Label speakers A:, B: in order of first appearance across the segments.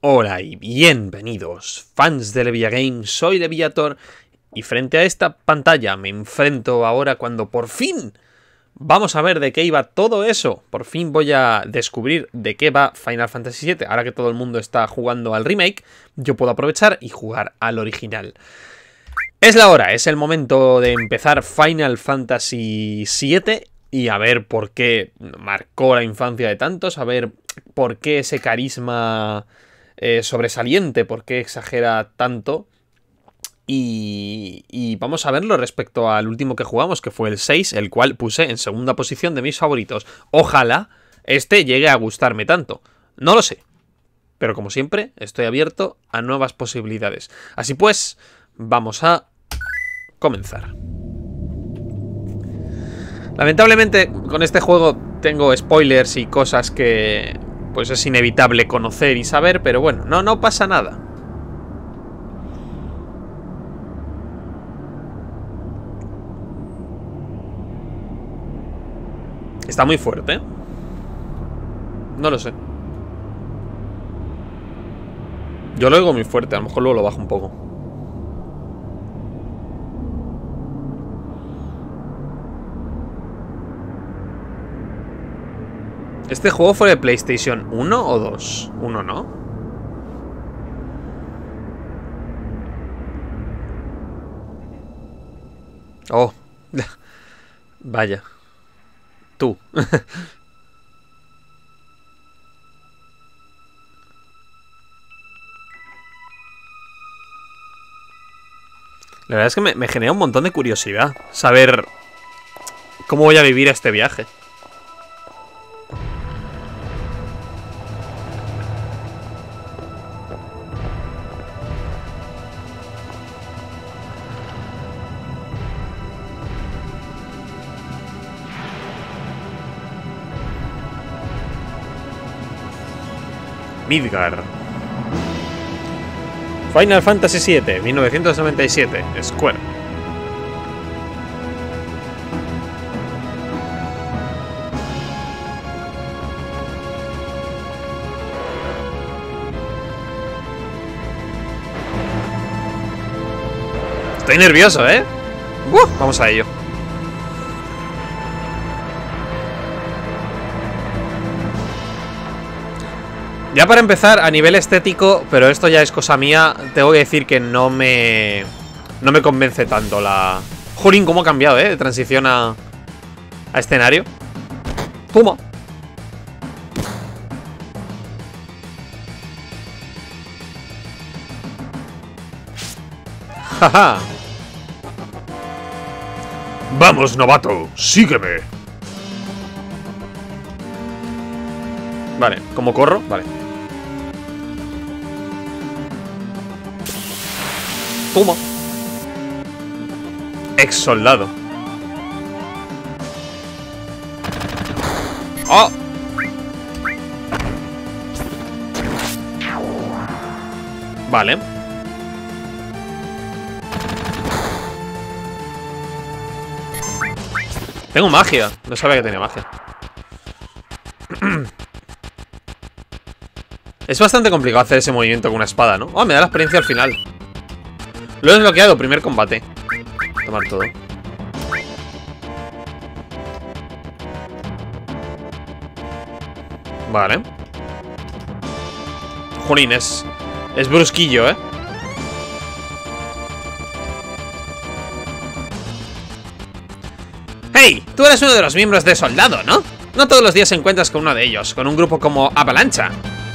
A: Hola y bienvenidos, fans de Levia Games, soy Leviator y frente a esta pantalla me enfrento ahora cuando por fin vamos a ver de qué iba todo eso. Por fin voy a descubrir de qué va Final Fantasy VII. Ahora que todo el mundo está jugando al remake, yo puedo aprovechar y jugar al original. Es la hora, es el momento de empezar Final Fantasy VII y a ver por qué marcó la infancia de tantos, a ver por qué ese carisma sobresaliente, por qué exagera tanto. Y vamos a verlo respecto al último que jugamos, que fue el 6, el cual puse en segunda posición de mis favoritos. Ojalá este llegue a gustarme tanto. No lo sé, pero como siempre estoy abierto a nuevas posibilidades. Así pues, vamos a comenzar. Lamentablemente con este juego tengo spoilers y cosas que pues es inevitable conocer y saber, pero bueno, no pasa nada. Está muy fuerte, ¿eh? No lo sé. Yo lo oigo muy fuerte, a lo mejor luego lo bajo un poco. ¿Este juego fue de PlayStation 1 o 2? 1, ¿no? Oh. Vaya. Tú. La verdad es que me genera un montón de curiosidad saber cómo voy a vivir este viaje. Midgar. Final Fantasy VII, 1997, Square. Estoy nervioso, ¿eh? Vamos a ello. Ya para empezar, a nivel estético, pero esto ya es cosa mía, tengo que decir que no me convence tanto la... Jolín, cómo ha cambiado, de transición a escenario. ¡Toma! ¡Jaja!
B: Vamos, novato, sígueme.
A: Vale, ¿cómo corro? Vale. Toma. Ex soldado. ¡Oh! Vale. Tengo magia. No sabía que tenía magia. Es bastante complicado hacer ese movimiento con una espada, ¿no? Oh, me da la experiencia al final. Lo he desbloqueado, primer combate. Tomar todo. Vale. Jolín, es brusquillo, ¿eh? ¡Hey! Tú eres uno de los miembros de Soldado, ¿no? No todos los días te encuentras con uno de ellos, con un grupo como Avalancha.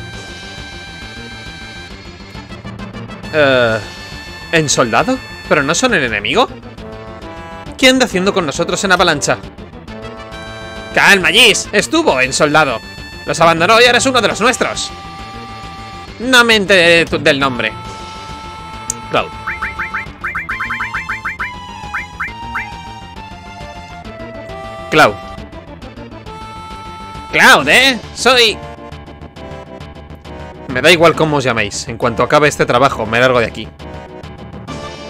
A: ¿En Soldado? ¿Pero no son el enemigo? ¿Qué anda haciendo con nosotros en Avalancha? ¡Calma, Giz! Estuvo en Soldado. Los abandonó y ahora es uno de los nuestros. No me enteré del nombre. Cloud. Cloud. Cloud, ¿eh? Soy... Me da igual cómo os llaméis. En cuanto acabe este trabajo, me largo de aquí.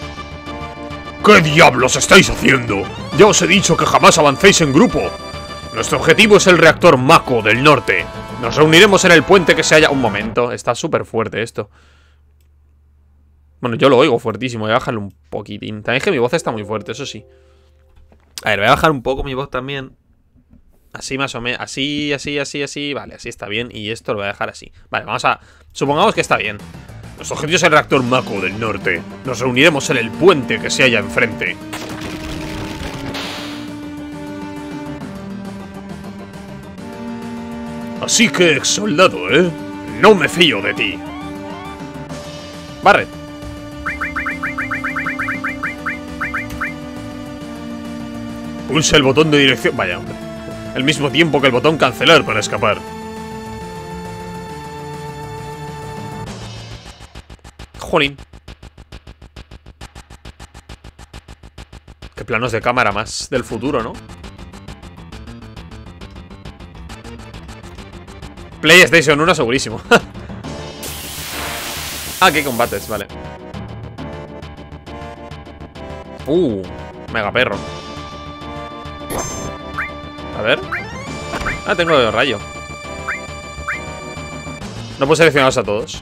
B: ¿Qué diablos estáis haciendo? Ya os he dicho que jamás avancéis en grupo. Nuestro objetivo es el reactor Mako del norte. Nos reuniremos en el puente que se halla... Un momento, está súper fuerte esto. Bueno, yo lo oigo fuertísimo. Voy a bajarlo un poquitín. También es que mi voz está muy fuerte, eso sí. A ver, voy a bajar un poco mi voz también. Así más o menos. Así, así, así, así. Vale, así está bien. Y esto lo voy a dejar así. Vale, vamos a... Supongamos que está bien.
C: Nuestro objetivo es el reactor Mako del norte. Nos reuniremos en el puente que se halla enfrente. Así que, ex soldado, no me fío de ti.
A: Barret.
C: Pulsa el botón de dirección... Vaya, hombre. Al mismo tiempo que el botón cancelar para escapar.
A: Jolín. Qué planos de cámara más del futuro, ¿no? PlayStation 1 segurísimo. Ah, qué combates, vale. Mega perro. A ver. Ah, tengo el rayo. No puedo seleccionarlos a todos.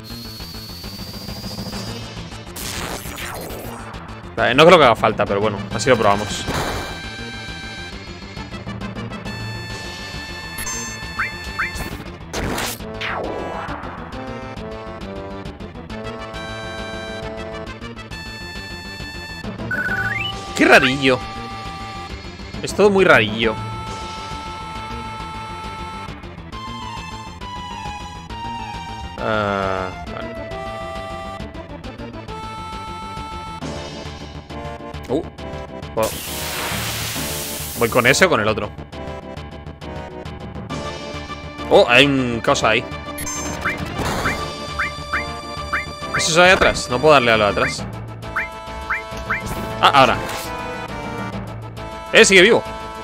A: Vale, no creo que haga falta, pero bueno, así lo probamos. Qué rarillo. Es todo muy rarillo. Vale. ¿Voy con ese o con el otro? Oh, hay un cosa ahí. ¿Eso es ahí atrás? No puedo darle a lo de atrás. Ah, ahora. Sigue vivo.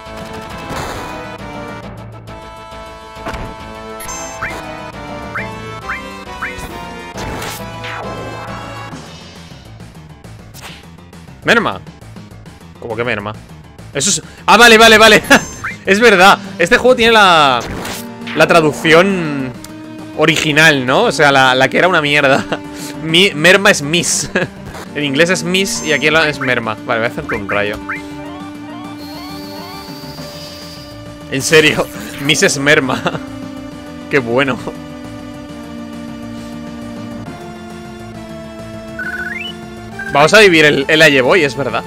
A: Merma. ¿Cómo que merma? Eso es... Ah, vale, vale, vale. Es verdad. Este juego tiene la traducción original, ¿no? O sea, la que era una mierda. Merma es miss. En inglés es miss y aquí es merma. Vale, voy a hacerte un rayo. En serio, miss es merma. Qué bueno. Vamos a vivir el Ayeboy, es verdad.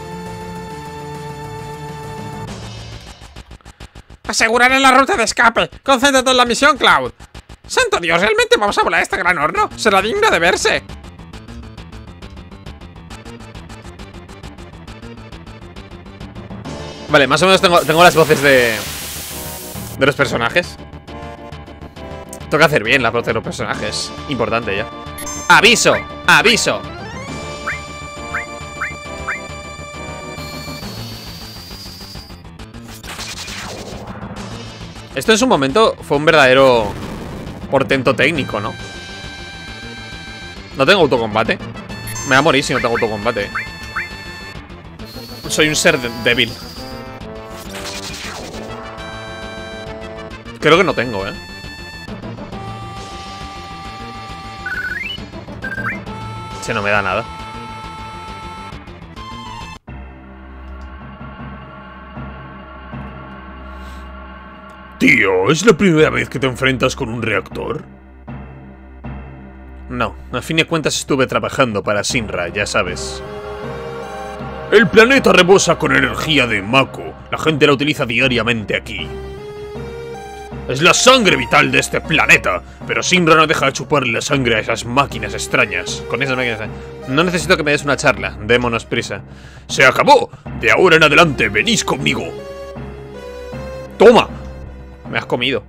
A: Aseguraré la ruta de escape. Concéntrate en la misión, Cloud. Santo Dios, ¿realmente vamos a volar este gran horno? Será digno de verse. Vale, más o menos tengo las voces de los personajes. Tengo que hacer bien la voz de los personajes. Importante ya. ¡Aviso! ¡Aviso! Esto en su momento fue un verdadero portento técnico, ¿no? No tengo autocombate. Me voy a morir si no tengo autocombate. Soy un ser débil. Creo que no tengo, ¿eh? Se no me da nada.
C: Tío, ¿es la primera vez que te enfrentas con un reactor?
A: No, a fin de cuentas estuve trabajando para Shinra, ya sabes.
C: El planeta rebosa con energía de Mako. La gente la utiliza diariamente aquí. Es la sangre vital de este planeta. Pero Shinra no deja de chuparle la sangre a esas máquinas extrañas.
A: Con esas máquinas extrañas. No necesito que me des una charla. Démonos prisa.
C: ¡Se acabó! De ahora en adelante, venís conmigo.
A: ¡Toma! Me has comido.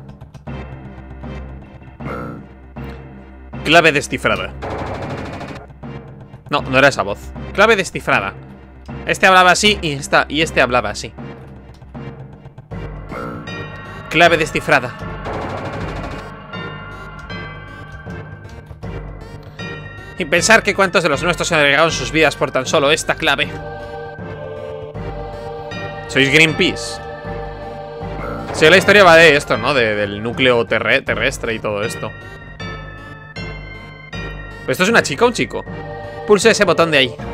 A: Clave descifrada. No, no era esa voz. Clave descifrada. Este hablaba así y este hablaba así. Clave descifrada. Y pensar que cuántos de los nuestros han agregado en sus vidas por tan solo esta clave. ¿Sois Greenpeace?
B: Sí, la historia va de esto, ¿no? Del núcleo terrestre y todo esto. ¿Pero esto es una chica o un chico? Pulsa ese botón de ahí.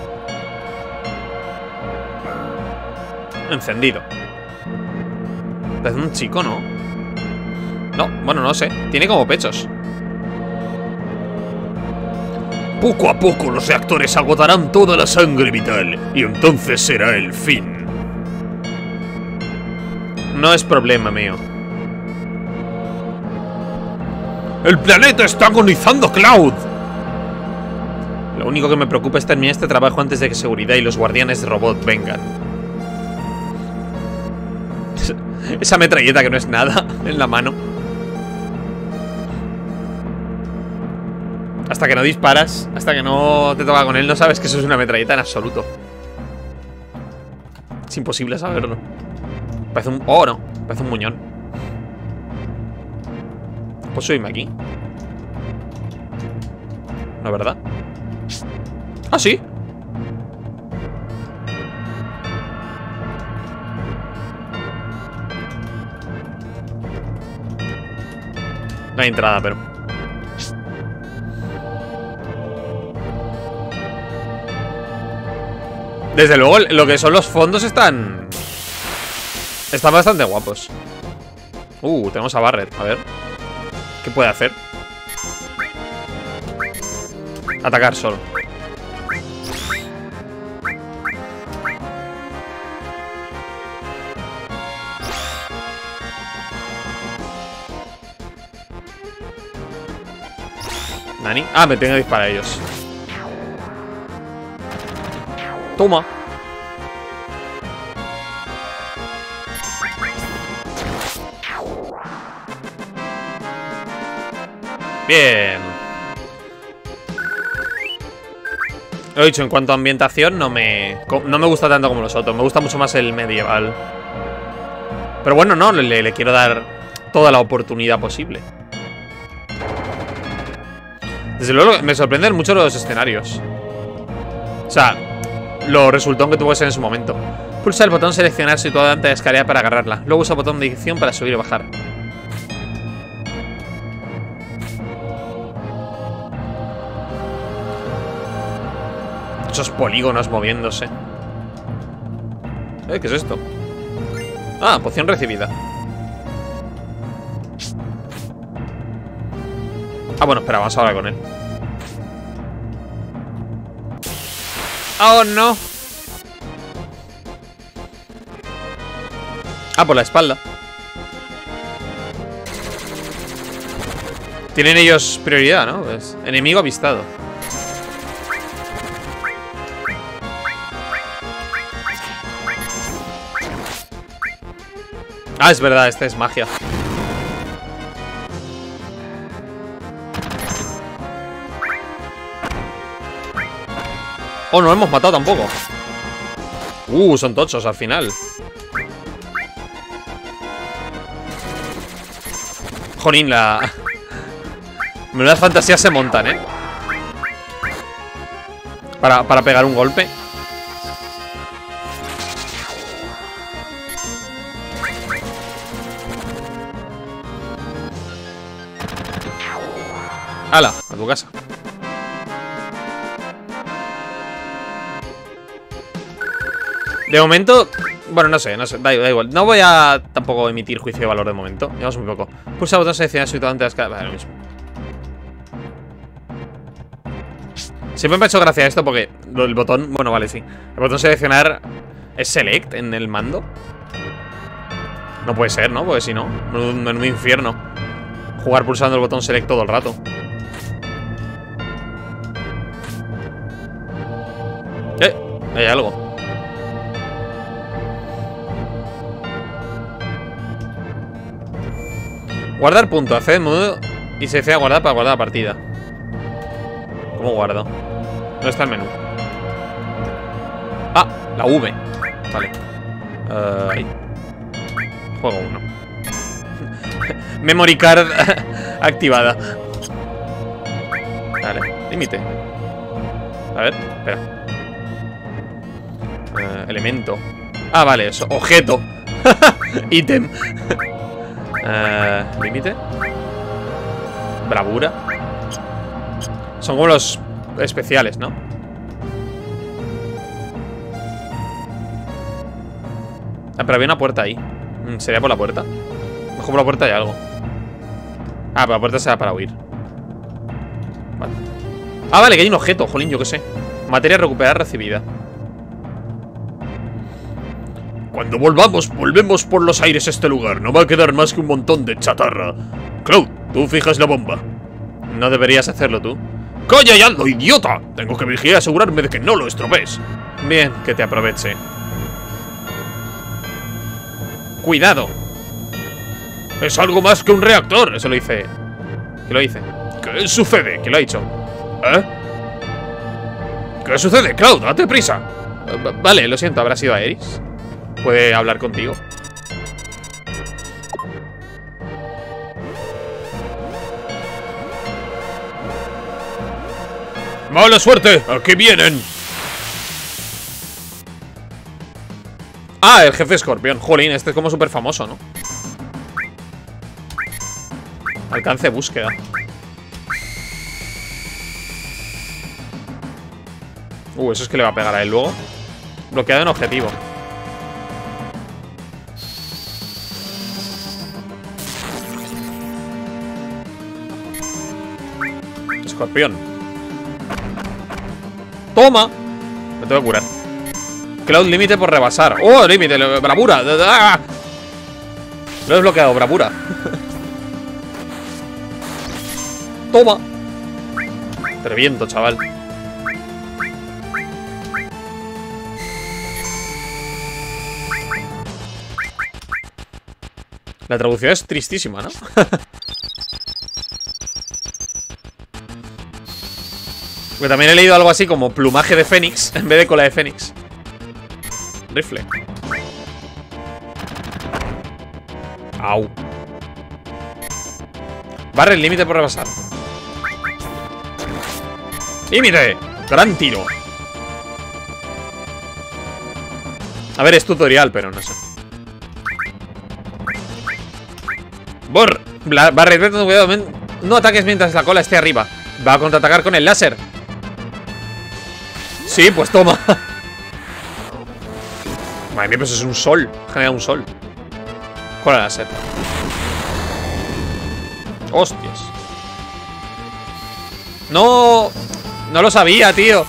B: Encendido. Es un chico, ¿no? No, bueno, no sé. Tiene como pechos.
C: Poco a poco los reactores agotarán toda la sangre vital y entonces será el fin.
B: No es problema mío.
C: ¡El planeta está agonizando, Cloud!
B: Lo único que me preocupa es terminar este trabajo antes de que seguridad y los guardianes de robot vengan. Esa metralleta que no es nada en la mano. Hasta que no disparas, hasta que no te toca con él, no sabes que eso es una metralleta en absoluto. Es imposible saberlo. Parece un... Oh, no. Parece un muñón. ¿Puedo subirme aquí? ¿No, verdad? Ah, sí. No hay entrada, pero... Desde luego, lo que son los fondos están bastante guapos. Tenemos a Barret. A ver. ¿Qué puede hacer? Atacar solo. ¿Nani? Ah, me tengo que disparar a ellos. Toma. Bien. Lo he dicho, en cuanto a ambientación no me gusta tanto como los otros. Me gusta mucho más el medieval. Pero bueno, no, le quiero dar toda la oportunidad posible. Desde luego me sorprenden mucho los escenarios. O sea, lo resultón que tuvo ese en su momento. Pulsa el botón seleccionar situado ante la escalera para agarrarla. Luego usa el botón de dirección para subir y bajar. Esos polígonos moviéndose. ¿Qué es esto? Ah, poción recibida. Ah, bueno, espera, vamos a hablar con él. Oh, no. Ah, por la espalda. Tienen ellos prioridad, ¿no? Pues, enemigo avistado. Ah, es verdad, esta es magia. Oh, no hemos matado tampoco. Son tochos al final. Jolín, la... Menudas fantasías se montan, ¿eh? Para pegar un golpe. ¡Hala! A tu casa. De momento... Bueno, no sé, da igual. No voy a tampoco emitir juicio de valor de momento. Llevamos muy poco. Pulsa el botón seleccionar situado ante la escala. Vale, lo mismo. Siempre me ha hecho gracia esto porque el botón... Bueno, vale, sí. El botón seleccionar es select en el mando. No puede ser, ¿no? Porque si no, en un infierno jugar pulsando el botón select todo el rato. Hay algo. Guardar punto, hacer modo y selecciona guardar para guardar la partida. ¿Cómo guardo? ¿Dónde está el menú? Ah, la V. Vale. Ahí. Juego 1. Memory card activada. Vale, límite. A ver, espera. Elemento. Ah, vale, eso. Objeto. Ítem. Límite. Bravura. Son como los especiales, ¿no? Ah, pero había una puerta ahí. ¿Sería por la puerta? Mejor por la puerta hay algo. Ah, pero la puerta será para huir. Vale. Ah, vale, que hay un objeto, jolín, yo qué sé. Materia recuperada recibida.
C: Cuando volvemos por los aires a este lugar. No va a quedar más que un montón de chatarra. Cloud, tú fijas la bomba.
B: No deberías hacerlo tú.
C: ¡Calla y hazlo, idiota! Tengo que vigilar y asegurarme de que no lo estropees.
B: Bien, que te aproveche. ¡Cuidado!
C: Es algo más que un reactor.
B: Eso lo hice. ¿Qué lo hice?
C: ¿Qué sucede?
B: ¿Quién lo ha dicho?
C: ¿Eh? ¿Qué sucede, Cloud? ¡Date prisa!
B: Vale, lo siento, habrá sido Aeris. ¿Puede hablar contigo?
C: ¡Mala suerte! ¡Aquí vienen!
B: Ah, el jefe escorpión. Jolín, este es como súper famoso, ¿no? Alcance búsqueda. Eso es que le va a pegar a él luego. Bloqueado en objetivo. Escorpión. ¡Toma! Me tengo que curar. Cloud límite por rebasar. ¡Oh, límite! ¡Bravura! ¡Ah! Lo he desbloqueado, bravura. ¡Toma! Te reviento, chaval. La traducción es tristísima, ¿no? Porque también he leído algo así como plumaje de fénix en vez de cola de fénix. Rifle. Au. Barre el límite por rebasar. ¡Límite! Gran tiro. A ver, es tutorial, pero no sé. Barre, cuidado. No ataques mientras la cola esté arriba. Va a contraatacar con el láser. Sí, pues toma. Madre mía, pues es un sol. Genera un sol. Cola láser. Hostias. No. No lo sabía, tío.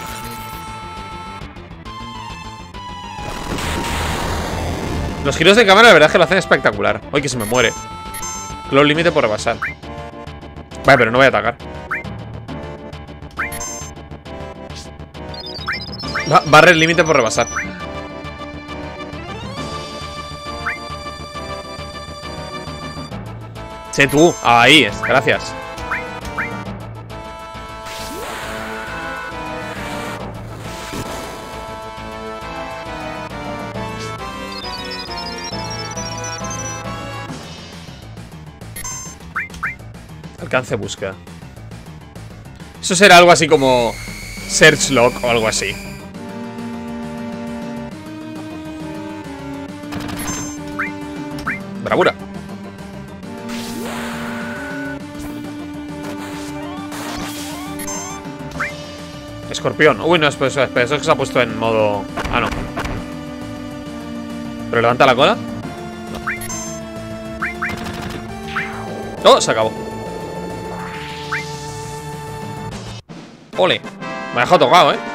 B: Los giros de cámara la verdad es que lo hacen espectacular. Uy, que se me muere. Cloud límite por rebasar. Vale, pero no voy a atacar. Barre el límite por rebasar. Sé tú. Ahí es, gracias. Alcance búsqueda. Eso será algo así como Search Log o algo así. Bravura. Escorpión. Uy, no, espera, eso es que se ha puesto en modo... Ah, no. ¿Pero levanta la cola? No. Oh, se acabó. Ole. Me ha dejado tocado, ¿eh?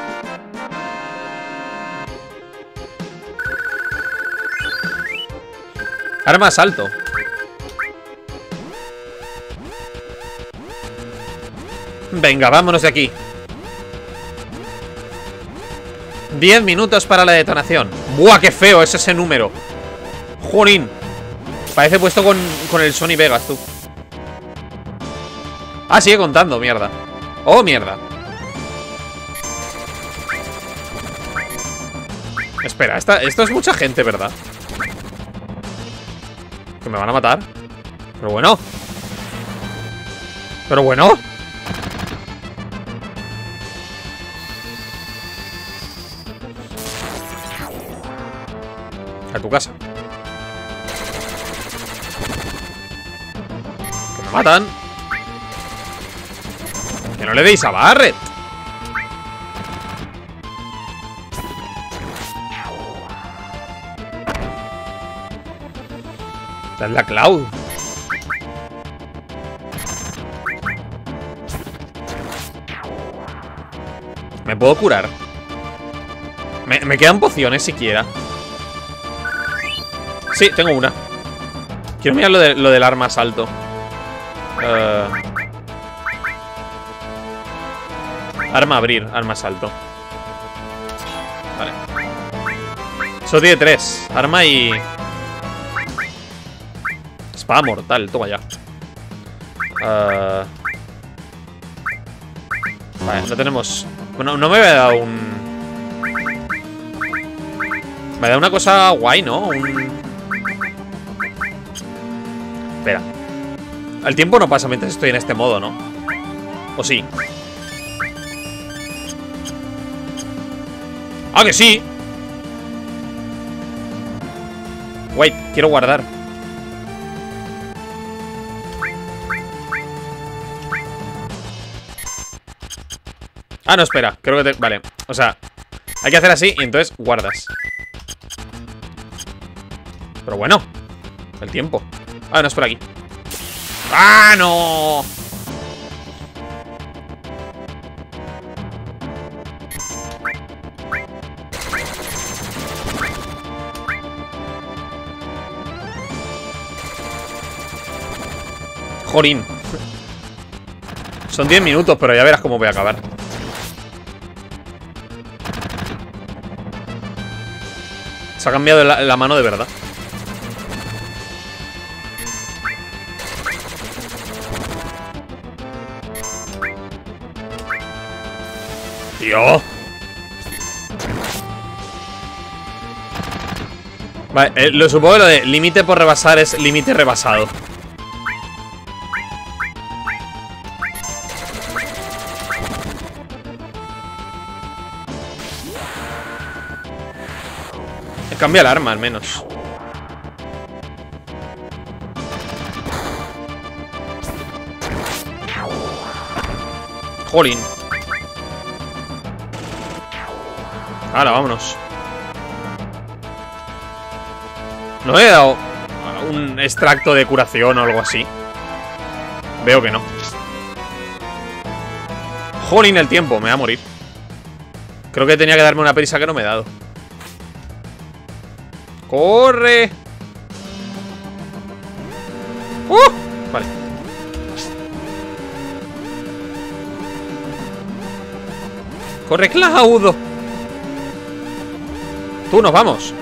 B: Arma asalto. Venga, vámonos de aquí. 10 minutos para la detonación. ¡Buah, qué feo es ese número! ¡Jolín! Parece puesto con el Sony Vegas, tú. Ah, sigue contando, mierda. ¡Oh, mierda! Espera, esto es mucha gente, ¿verdad? Que me van a matar. Pero bueno. Pero bueno. A tu casa. matan. Que no le deis a Barret. Esta es la Cloud. ¿Me puedo curar? Me quedan pociones siquiera. Sí, tengo una. Quiero mirar lo del arma asalto. Arma abrir, arma asalto. Vale. Solo tiene 3. Arma y... espada mortal, toma ya. Vale, no tenemos... bueno, no me había dado un... me da una cosa guay, ¿no? Espera. El tiempo no pasa mientras estoy en este modo, ¿no? ¿O sí? ¡Ah, que sí! Wait, quiero guardar. Ah, no, espera. Creo que te... vale. O sea, hay que hacer así y entonces guardas. Pero bueno, el tiempo. Ah, no, es por aquí. ¡Ah, no! Jorín. Son 10 minutos, pero ya verás cómo voy a acabar. Se ha cambiado la mano de verdad. ¡Tío! Vale, lo supongo que lo de límite por rebasar es límite rebasado. Cambia el arma, al menos. Jolín. Ahora, vámonos. ¿No he dado un extracto de curación o algo así? Veo que no. Jolín, el tiempo, me va a morir. Creo que tenía que darme una prisa que no me he dado. ¡Corre! Vale. ¡Corre, Claudio! Tú, nos vamos.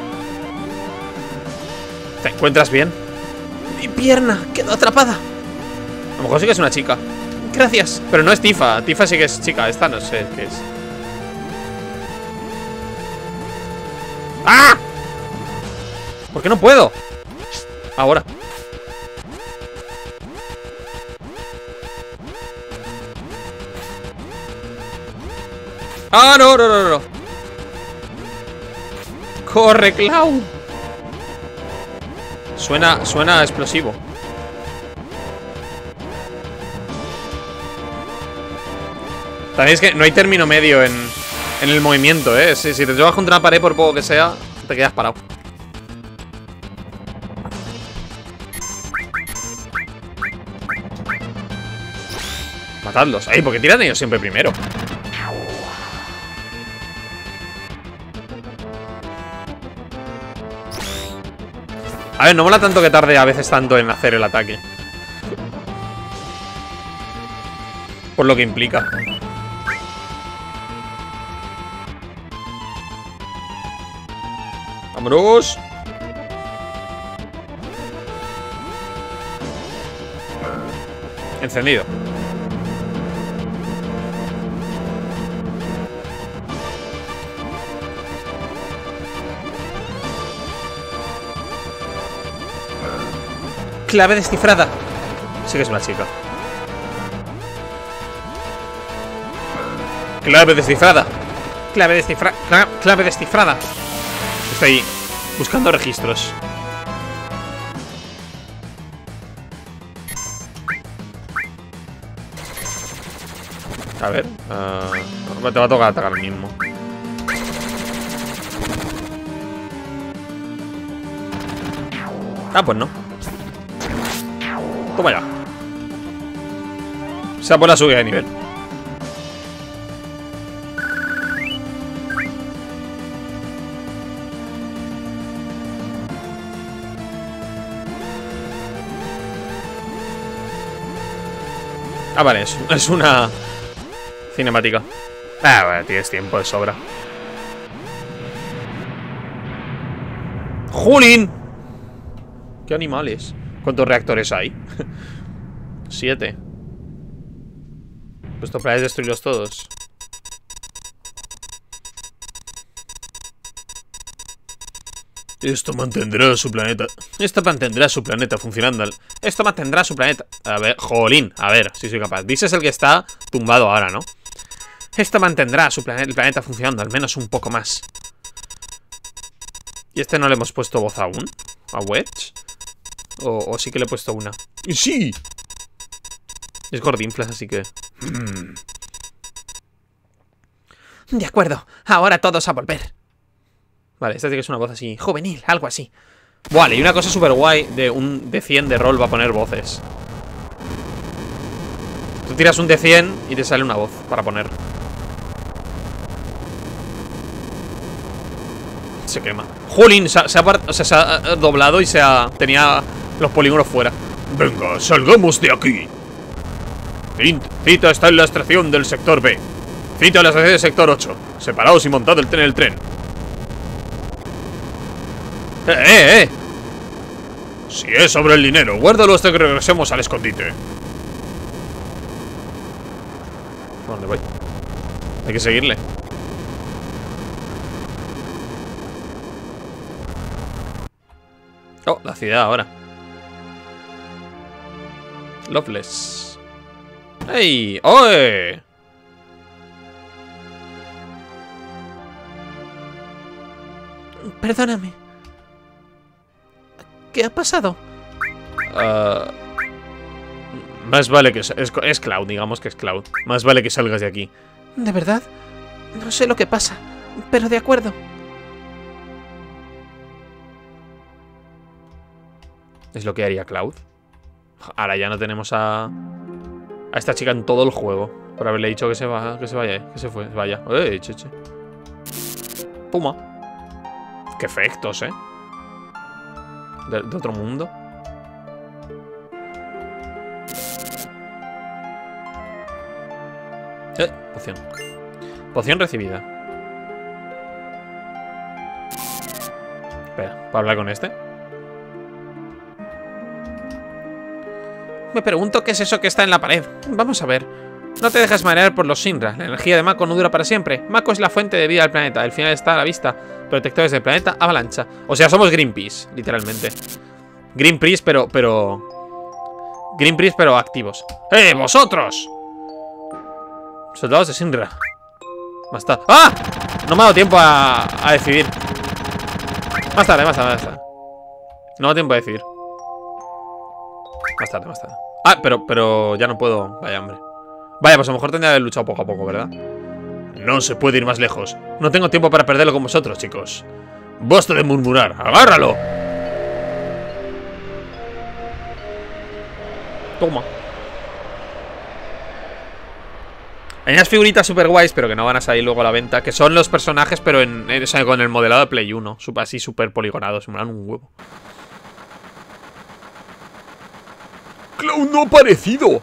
B: ¿Te encuentras bien? Mi pierna quedó atrapada. A lo mejor sí que es una chica. Gracias. Pero no es Tifa. Tifa sí que es chica. Esta no sé qué es. ¡Ah! ¿Por qué no puedo? Ahora. ¡Ah, no, no, no, no! ¡Corre, Clau! Suena explosivo. También es que no hay término medio en el movimiento, ¿eh? Si te llevas contra una pared, por poco que sea, te quedas parado. Matadlos. Ay, porque tiran ellos siempre primero. A ver, no mola tanto que tarde a veces tanto en hacer el ataque. Por lo que implica. ¡Vámonos! Encendido. Clave descifrada. Sí que es una chica. Clave descifrada. Clave descifrada. Clave descifrada. Estoy buscando registros. A ver. Te va a tocar atacar el mismo. Ah, pues no. Toma ya. O sea, por la subida de nivel. Ah, vale, es una cinemática. Ah, bueno, tienes tiempo de sobra. ¡Jolín! ¿Qué animales? ¿Cuántos reactores hay? 7. Pues tu plan es destruirlos todos.
C: Esto mantendrá su planeta.
B: Esto mantendrá su planeta funcionando. Esto mantendrá su planeta. A ver, jolín. A ver, si soy capaz. Dice es el que está tumbado ahora, ¿no? Esto mantendrá el planeta funcionando al menos un poco más. ¿Y este no le hemos puesto voz aún? ¿A Wedge? ¿O sí que le he puesto una?
C: ¡Sí!
B: Es Gordinflas, así que...
A: De acuerdo, ahora todos a volver.
B: Vale, esta sí que es una voz así, juvenil, algo así. Vale, y una cosa súper guay de 100 de rol va a poner voces. Tú tiras un de 100 y te sale una voz para poner. Se quema. Jolín, se ha doblado y tenía los polígonos fuera.
C: Venga, salgamos de aquí. Cita está en la estación del sector B. Cita en la estación del sector 8. Separaos y montad en el tren. Si es sobre el dinero, guárdalo hasta que regresemos al escondite.
B: ¿Dónde voy? Hay que seguirle. Oh, la ciudad ahora. Loveless. ¡Ey! ¡Oe!
A: Perdóname. ¿Qué ha pasado?
B: Más vale que... Es Cloud, digamos que es Cloud. Más vale que salgas de aquí.
A: ¿De verdad? No sé lo que pasa, pero de acuerdo.
B: Es lo que haría Cloud. Ahora ya no tenemos a esta chica en todo el juego. Por haberle dicho que se vaya, que se vaya. Cheche. Puma. Qué efectos, de otro mundo. Poción. Poción recibida. Espera, ¿para hablar con este?
A: Me pregunto qué es eso que está en la pared. Vamos a ver. No te dejes marear por los Shinra. La energía de Mako no dura para siempre. Mako es la fuente de vida del planeta. El final está a la vista. Protectores del planeta, avalancha. O sea, somos Greenpeace, literalmente. Greenpeace, pero Greenpeace, pero activos.
B: ¡Eh, vosotros!
A: Soldados de Shinra.
B: Basta. ¡Ah! No me ha dado tiempo a decidir. Más tarde. No me ha dado tiempo a decidir. Más tarde. Ah, pero ya no puedo. Vaya, hombre. Vaya, pues a lo mejor tendría que haber luchado poco a poco, ¿verdad?
C: No se puede ir más lejos. No tengo tiempo para perderlo con vosotros, chicos. Basta de murmurar. ¡Agárralo!
B: Toma. Hay unas figuritas super guays, pero que no van a salir luego a la venta. Que son los personajes, pero o sea, con el modelado de Play 1. Así súper poligonados. Me dan un huevo.
C: ¡Cloud no ha aparecido!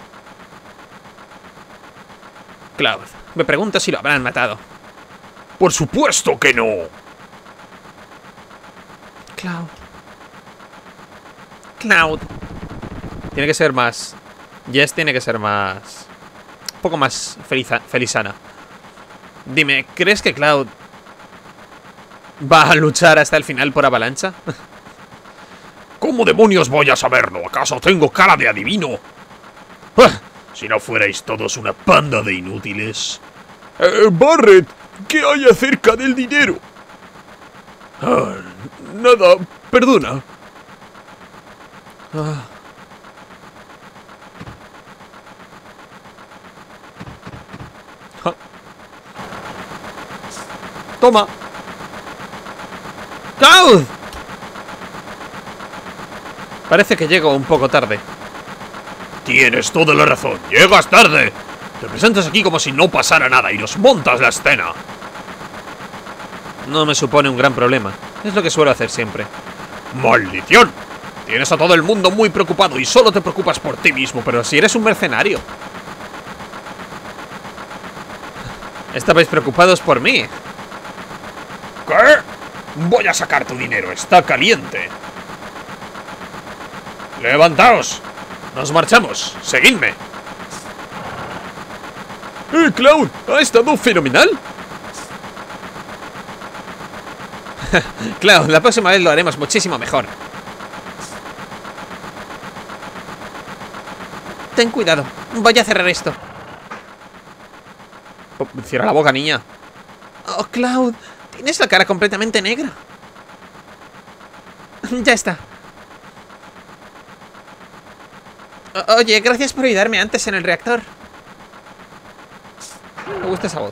A: Cloud. Me pregunto si lo habrán matado.
C: ¡Por supuesto que no!
A: Cloud.
B: Tiene que ser más... Jess tiene que ser más... Un poco más felizana.
A: Dime, ¿crees que Cloud
B: va a luchar hasta el final por avalancha?
C: ¿Cómo demonios voy a saberlo? ¿Acaso tengo cara de adivino? ¡Ah! Si no fuerais todos una panda de inútiles. Barret, ¿qué hay acerca del dinero? Nada, perdona.
A: ¡Toma! ¡Cloud! Parece que llego un poco tarde.
C: Tienes toda la razón. Llegas tarde. Te presentas aquí como si no pasara nada y nos montas la escena.
A: No me supone un gran problema. Es lo que suelo hacer siempre.
C: ¡Maldición! Tienes a todo el mundo muy preocupado y solo te preocupas por ti mismo.
A: Pero si eres un mercenario. Estabais preocupados por mí.
C: ¿Qué? Voy a sacar tu dinero. Está caliente. ¡Levantaos! ¡Nos marchamos! ¡Seguidme!
A: Cloud, ha estado fenomenal. Cloud, la próxima vez lo haremos muchísimo mejor. Ten cuidado, voy a cerrar esto. Cierra la boca, niña. Oh, Cloud, tienes la cara completamente negra. Ya está. Oye, gracias por ayudarme antes en el reactor. Me gusta esa voz.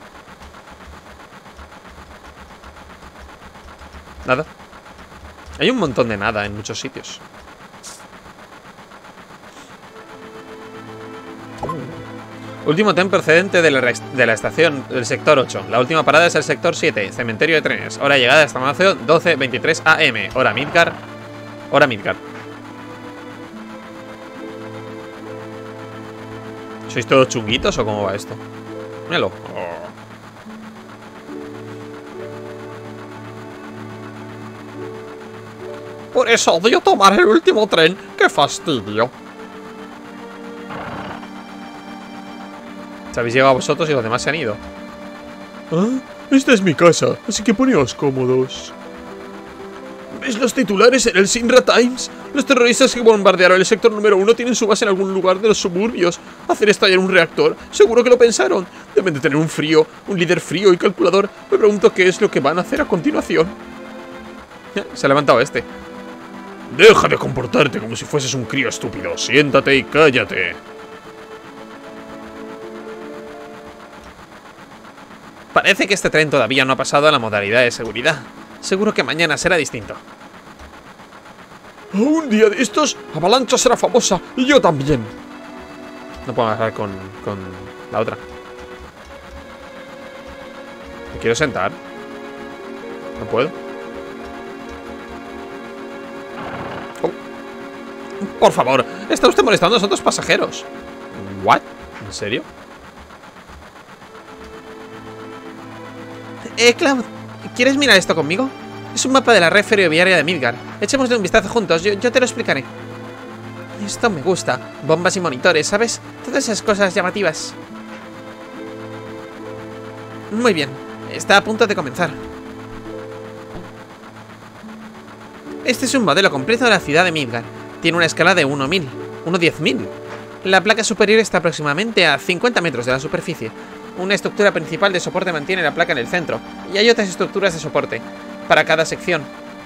A: Nada. Hay un montón de nada en muchos sitios. Último tren procedente de la estación del sector 8. La última parada es el sector 7, cementerio de trenes. Hora de llegada hasta Macio, 12:23 AM. Hora Midgar. Hora Midgar. ¿Sois todos chunguitos o cómo va esto? Míralo. Oh. Por eso odio tomar el último tren. ¡Qué fastidio! ¿Se habéis llegado vosotros y los demás se han ido?
B: Ah, esta es mi casa, así que poneos cómodos. ¿Ves los titulares en el Sinra Times? Los terroristas que bombardearon el sector número 1 tienen su base en algún lugar de los suburbios. Hacer estallar un reactor, seguro que lo pensaron. Deben de tener un líder frío y calculador. Me pregunto qué es lo que van a hacer a continuación.
A: Se ha levantado este.
C: Deja de comportarte como si fueses un crío estúpido. Siéntate y cállate.
A: Parece que este tren todavía no ha pasado a la modalidad de seguridad. Seguro que mañana será distinto.
B: Un día de estos, Avalancha será famosa y yo también.
A: No puedo hablar con la otra. ¿Me quiero sentar? No puedo. Oh. Por favor, está usted molestando a los otros pasajeros. ¿What? ¿En serio? Cloud, ¿quieres mirar esto conmigo? Es un mapa de la red ferroviaria de Midgar. Echémosle un vistazo juntos, yo te lo explicaré. Esto me gusta. Bombas y monitores, ¿sabes? Todas esas cosas llamativas. Muy bien, está a punto de comenzar. Este es un modelo completo de la ciudad de Midgar. Tiene una escala de 1.1000. 1/10.000. La placa superior está aproximadamente a 50 metros de la superficie. Una estructura principal de soporte mantiene la placa en el centro, y hay otras estructuras de soporte para cada sección.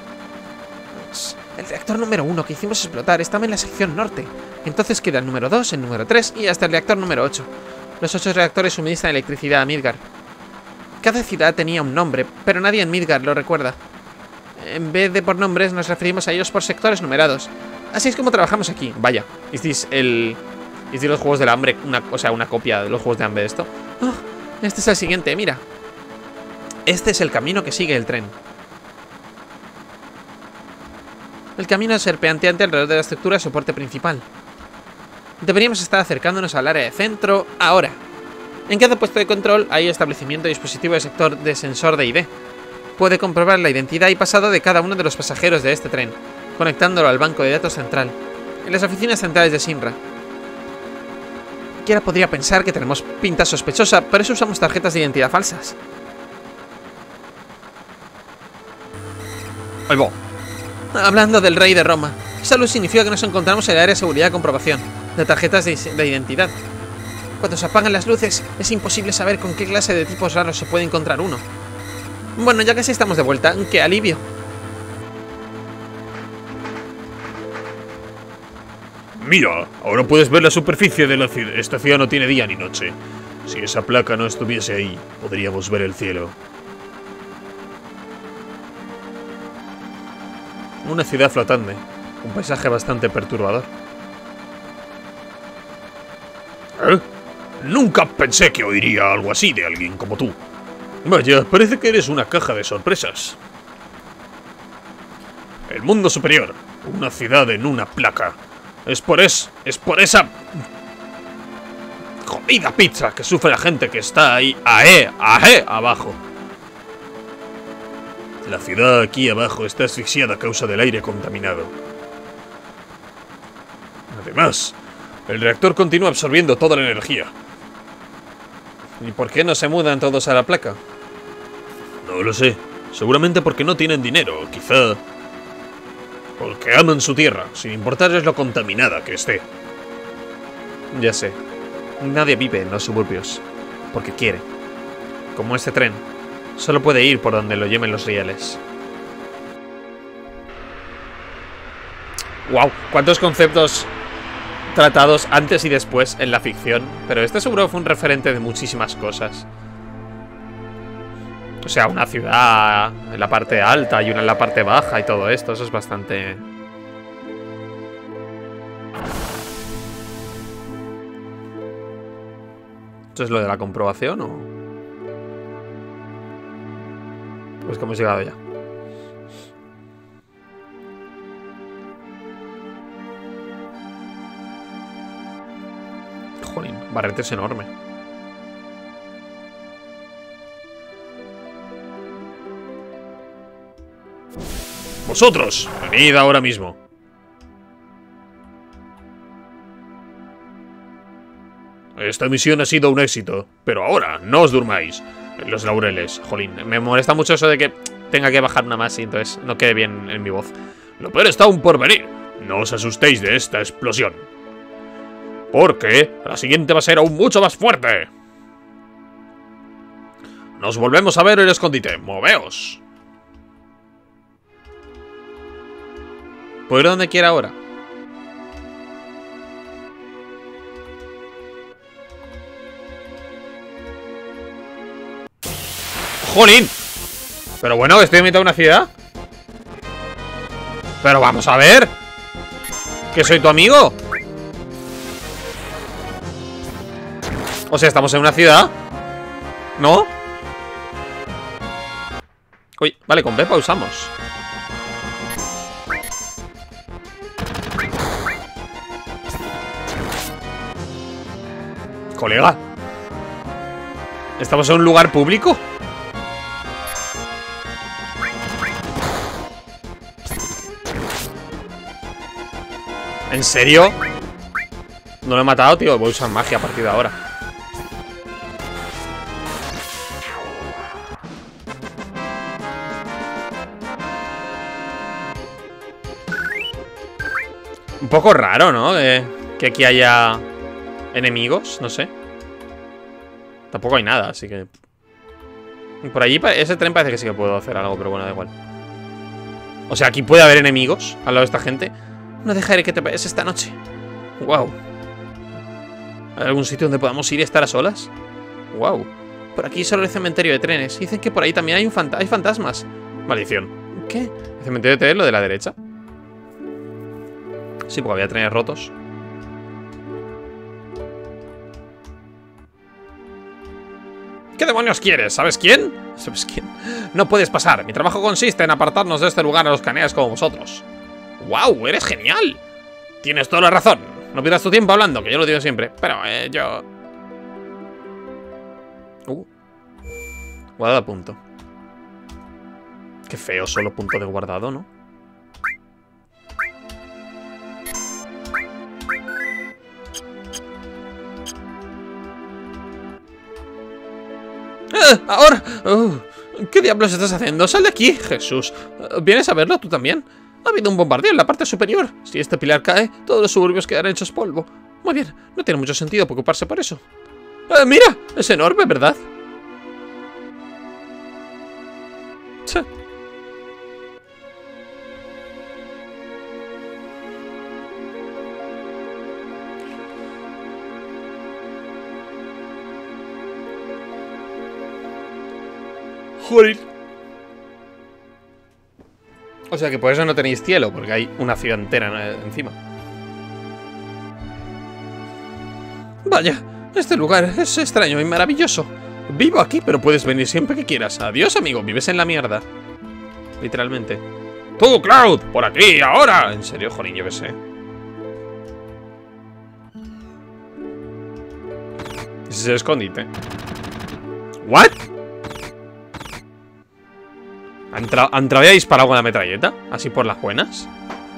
A: El reactor número 1 que hicimos explotar estaba en la sección norte. Entonces queda el número 2, el número 3 y hasta el reactor número 8. Los 8 reactores suministran electricidad a Midgar. Cada ciudad tenía un nombre, pero nadie en Midgar lo recuerda. En vez de por nombres, nos referimos a ellos por sectores numerados. Así es como trabajamos aquí. Vaya, ¿es de los juegos del hambre? Una copia de los juegos de hambre de esto. Oh, este es el siguiente, mira. Este es el camino que sigue el tren. El camino es serpenteante alrededor de la estructura de soporte principal. Deberíamos estar acercándonos al área de centro ahora. En cada puesto de control hay establecimiento y dispositivo de sector de sensor de ID. Puede comprobar la identidad y pasado de cada uno de los pasajeros de este tren, conectándolo al banco de datos central, en las oficinas centrales de Sinra. Cualquiera podría pensar que tenemos pinta sospechosa, por eso usamos tarjetas de identidad falsas. Ahí va. Hablando del rey de Roma, esa luz significa que nos encontramos en el área de seguridad de comprobación de tarjetas de identidad. Cuando se apagan las luces, es imposible saber con qué clase de tipos raros se puede encontrar uno. Bueno, ya casi estamos de vuelta. ¡Qué alivio!
C: Mira, ahora puedes ver la superficie de la ciudad. Esta ciudad no tiene día ni noche. Si esa placa no estuviese ahí, podríamos ver el cielo.
B: Una ciudad flotante. Un paisaje bastante perturbador.
C: ¿Eh? Nunca pensé que oiría algo así de alguien como tú.
B: Vaya, parece que eres una caja de sorpresas.
C: El mundo superior. Una ciudad en una placa. Es por esa jodida pizza que sufre la gente que está ahí abajo. La ciudad aquí abajo está asfixiada a causa del aire contaminado. Además, el reactor continúa absorbiendo toda la energía.
B: ¿Y por qué no se mudan todos a la placa?
C: No lo sé. Seguramente porque no tienen dinero, quizá porque aman su tierra, sin importarles lo contaminada que esté.
B: Ya sé. Nadie vive en los suburbios. Porque quiere. Como este tren. Solo puede ir por donde lo lleven los rieles. ¡Wow! ¿Cuántos conceptos tratados antes y después en la ficción? Pero este seguro fue un referente de muchísimas cosas. O sea, una ciudad en la parte alta y una en la parte baja y todo esto. Eso es bastante... ¿Esto es lo de la comprobación o...? Pues que hemos llegado ya. Jolín, Barrete es enorme.
C: Vosotros, venid ahora mismo. Esta misión ha sido un éxito, pero ahora no os durmáis en los laureles.
B: Jolín, me molesta mucho eso de que tenga que bajar una más y entonces no quede bien en mi voz.
C: Lo peor está aún por venir. No os asustéis de esta explosión, porque la siguiente va a ser aún mucho más fuerte. Nos volvemos a ver en el escondite. ¡Moveos!
B: ¿Puedo ir donde quiera ahora? ¡Jolín! Pero bueno, estoy en mitad de una ciudad. Pero vamos a ver. ¿Que soy tu amigo? O sea, estamos en una ciudad. ¿No? Uy, vale, con B pausamos. Colega, ¿estamos en un lugar público? ¿En serio? No lo he matado, tío. Voy a usar magia a partir de ahora. Un poco raro, ¿no? Que aquí haya enemigos, no sé. Tampoco hay nada, así que... Por allí, ese tren parece que sí que puedo hacer algo, pero bueno, da igual. O sea, aquí puede haber enemigos al lado de esta gente. No dejaré que te vayas esta noche. Wow. ¿Hay algún sitio donde podamos ir y estar a solas? Wow. Por aquí solo el cementerio de trenes. Dicen que por ahí también hay hay fantasmas. Maldición. ¿Qué? ¿El cementerio de trenes, lo de la derecha? Sí, porque había trenes rotos. ¿Qué demonios quieres? ¿Sabes quién? ¿Sabes quién? No puedes pasar. Mi trabajo consiste en apartarnos de este lugar a los caneas como vosotros. ¡Wow! ¡Eres genial! Tienes toda la razón. No pierdas tu tiempo hablando, que yo lo digo siempre. Pero yo... Guardado a punto. Qué feo, solo punto de guardado, ¿no? ¡Ahora! ¿Qué diablos estás haciendo? ¡Sal de aquí! Jesús, ¿vienes a verlo tú también? Ha habido un bombardeo en la parte superior. Si este pilar cae, todos los suburbios quedarán hechos polvo. Muy bien, no tiene mucho sentido preocuparse por eso. ¡Mira! Es enorme, ¿verdad? Sí. Joder. O sea que por eso no tenéis cielo, porque hay una ciudad entera encima. Vaya, este lugar es extraño y maravilloso. Vivo aquí, pero puedes venir siempre que quieras. Adiós, amigo, vives en la mierda. Literalmente. ¡Tú, Cloud! ¡Por aquí, ahora! En serio, jolín, yo qué sé. Ese es el escondite. ¿What? ¿Ha entrado y ha disparado con la metralleta? ¿Así por las buenas?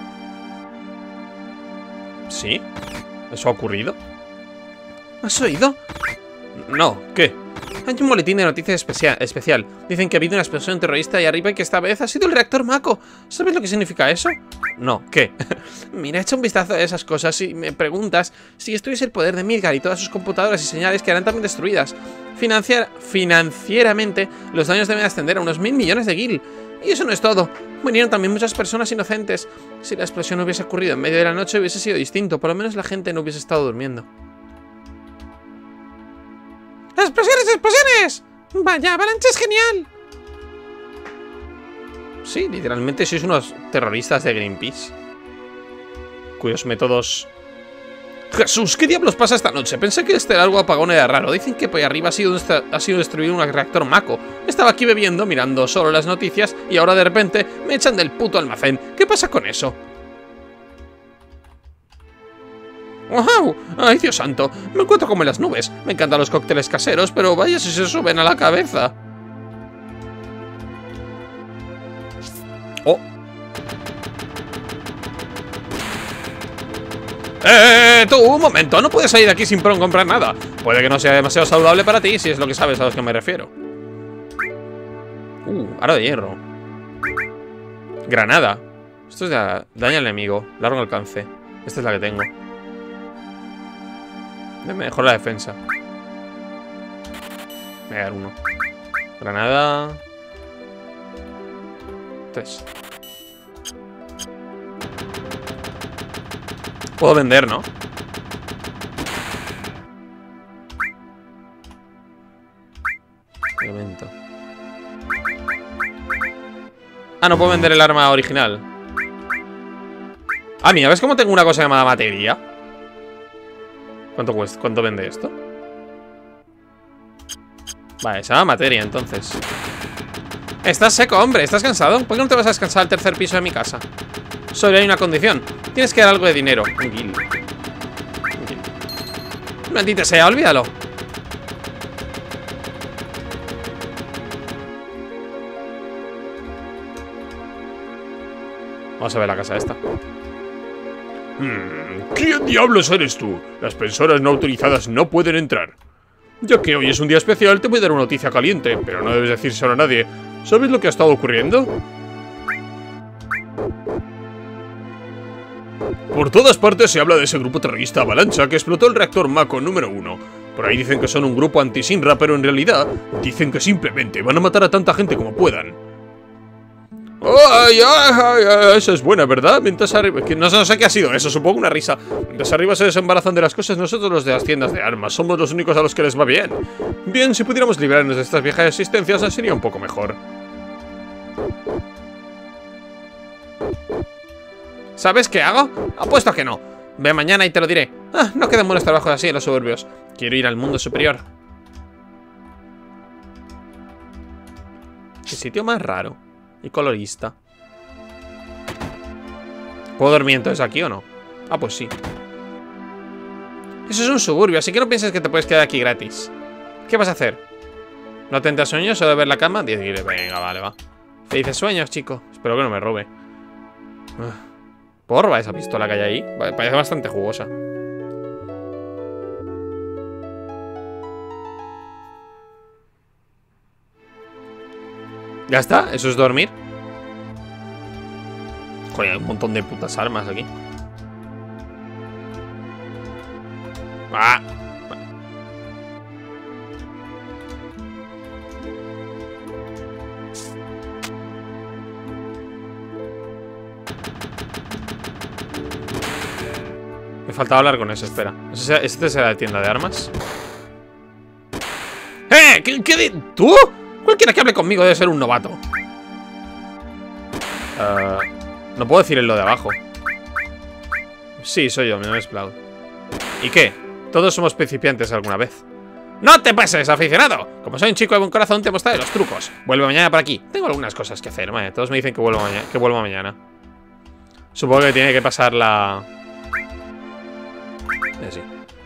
B: ¿Sí? ¿Eso ha ocurrido? ¿Has oído? No, ¿qué? Hay un boletín de noticias especial. Dicen que ha habido una explosión terrorista ahí arriba y que esta vez ha sido el reactor Mako. ¿Sabes lo que significa eso? No, ¿qué? Mira, echa un vistazo a esas cosas y me preguntas si esto es el poder de Midgar y todas sus computadoras y señales quedarán también destruidas. Financieramente, los daños deben ascender a unos 1000 millones de gil. Y eso no es todo. Murieron también muchas personas inocentes. Si la explosión hubiese ocurrido en medio de la noche hubiese sido distinto. Por lo menos la gente no hubiese estado durmiendo. ¡Explosiones, explosiones! ¡Vaya, Avalanche es genial! Sí, literalmente sois unos terroristas de Greenpeace, cuyos métodos... ¡Jesús! ¿Qué diablos pasa esta noche? Pensé que este era algo apagón era raro. Dicen que por ahí arriba ha sido destruido un reactor Mako. Estaba aquí bebiendo, mirando solo las noticias, y ahora de repente me echan del puto almacén. ¿Qué pasa con eso? ¡Wow! ¡Ay, Dios santo! Me encuentro como en las nubes. Me encantan los cócteles caseros, pero vaya si se suben a la cabeza. ¡Oh! Tú, un momento. No puedes salir de aquí sin comprar nada. Puede que no sea demasiado saludable para ti, si es lo que sabes a lo que me refiero. Aro de hierro. Granada. Esto es de daño al enemigo. Largo alcance. Esta es la que tengo. Mejor la defensa. Voy a dar uno. Granada. 3. Puedo vender, ¿no? Elemento. Ah, no puedo vender el arma original. Ah, mira, ¿ves cómo tengo una cosa llamada materia? ¿Cuánto cuesta? ¿Cuánto vende esto? Vale, se llama materia, entonces. Estás seco, hombre. ¿Estás cansado? ¿Por qué no te vas a descansar al tercer piso de mi casa? Solo hay una condición. Tienes que dar algo de dinero. Un gil. Maldita sea, olvídalo. Vamos a ver la casa esta.
C: ¿Quién diablos eres tú? Las personas no autorizadas no pueden entrar. Ya que hoy es un día especial, te voy a dar una noticia caliente, pero no debes decírselo a nadie. ¿Sabes lo que ha estado ocurriendo? Por todas partes se habla de ese grupo terrorista Avalancha que explotó el reactor Mako número 1. Por ahí dicen que son un grupo anti-Shinra, pero en realidad dicen que simplemente van a matar a tanta gente como puedan. ¡Ay, ay, ay! Eso es buena, ¿verdad? Mientras arriba... No sé qué ha sido eso, supongo una risa. Mientras arriba se desembarazan de las cosas, nosotros los de las tiendas de armas somos los únicos a los que les va bien. Bien, si pudiéramos librarnos de estas viejas existencias, sería un poco mejor.
B: ¿Sabes qué hago? Apuesto a que no. Ve mañana y te lo diré. No quedan buenos trabajos así en los suburbios. Quiero ir al mundo superior. Qué sitio más raro. Y colorista. ¿Puedo dormir entonces aquí o no? Ah, pues sí. Eso es un suburbio, así que no pienses que te puedes quedar aquí gratis. ¿Qué vas a hacer? ¿No tendrás sueños? ¿Solo de ver la cama? Venga, vale, va. Felices sueños, chico. Espero que no me robe. ¿Puedo robar esa pistola que hay ahí? Parece bastante jugosa. ¿Ya está? ¿Eso es dormir? Joder, hay un montón de putas armas aquí. ¡Ah! Me faltaba hablar con ese, espera. ¿Este será la tienda de armas? ¿Qué ¿Tú? Cualquiera que hable conmigo debe ser un novato. No puedo decir en lo de abajo. Sí, soy yo, mi nombre es Cloud. ¿Y qué? Todos somos principiantes alguna vez. ¡No te pases, aficionado! Como soy un chico de buen corazón, te mostraré los trucos. Vuelve mañana por aquí. Tengo algunas cosas que hacer. Vale, todos me dicen que vuelva mañana. Supongo que tiene que pasar la... sí.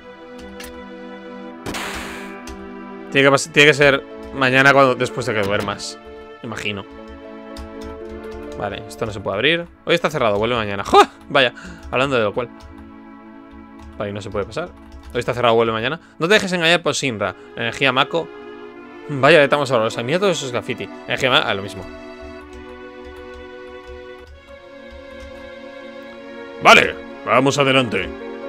B: Tiene que ser mañana después de que duermas. Imagino. Vale, esto no se puede abrir. Hoy está cerrado, vuelve mañana. ¡Jo! Vaya, hablando de lo cual. Vale, no se puede pasar. Hoy está cerrado, vuelve mañana. No te dejes engañar por Shinra. Energía Mako. Vaya, estamos horrorosa. Mira todos esos graffiti. Energía Mako, lo mismo.
C: Vale, vamos adelante.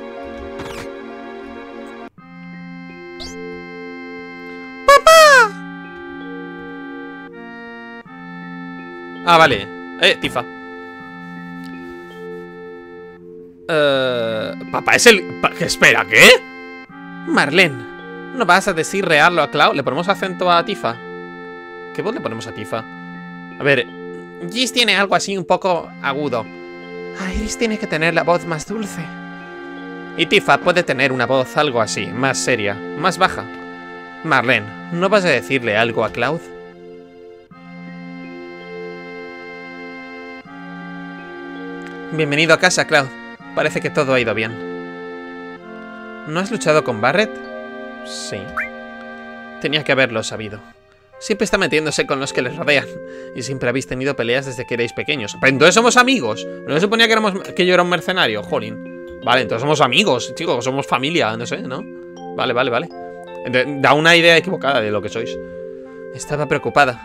B: Ah, vale. Tifa. Papá es el... Espera, ¿qué? Marlene, ¿no vas a decir rearlo a Cloud? ¿Le ponemos acento a Tifa? ¿Qué voz le ponemos a Tifa? A ver, Gis tiene algo así un poco agudo. Iris tiene que tener la voz más dulce. Y Tifa puede tener una voz algo así, más seria, más baja. Marlene, ¿no vas a decirle algo a Cloud? Bienvenido a casa, Cloud. Parece que todo ha ido bien. ¿No has luchado con Barret? Sí. Tenía que haberlo sabido. Siempre está metiéndose con los que les rodean. Y siempre habéis tenido peleas desde que erais pequeños. Pero entonces somos amigos. No se suponía que yo era un mercenario, jolín. Vale, entonces somos amigos, chicos. Somos familia, no sé, ¿no? Vale. Da una idea equivocada de lo que sois. Estaba preocupada.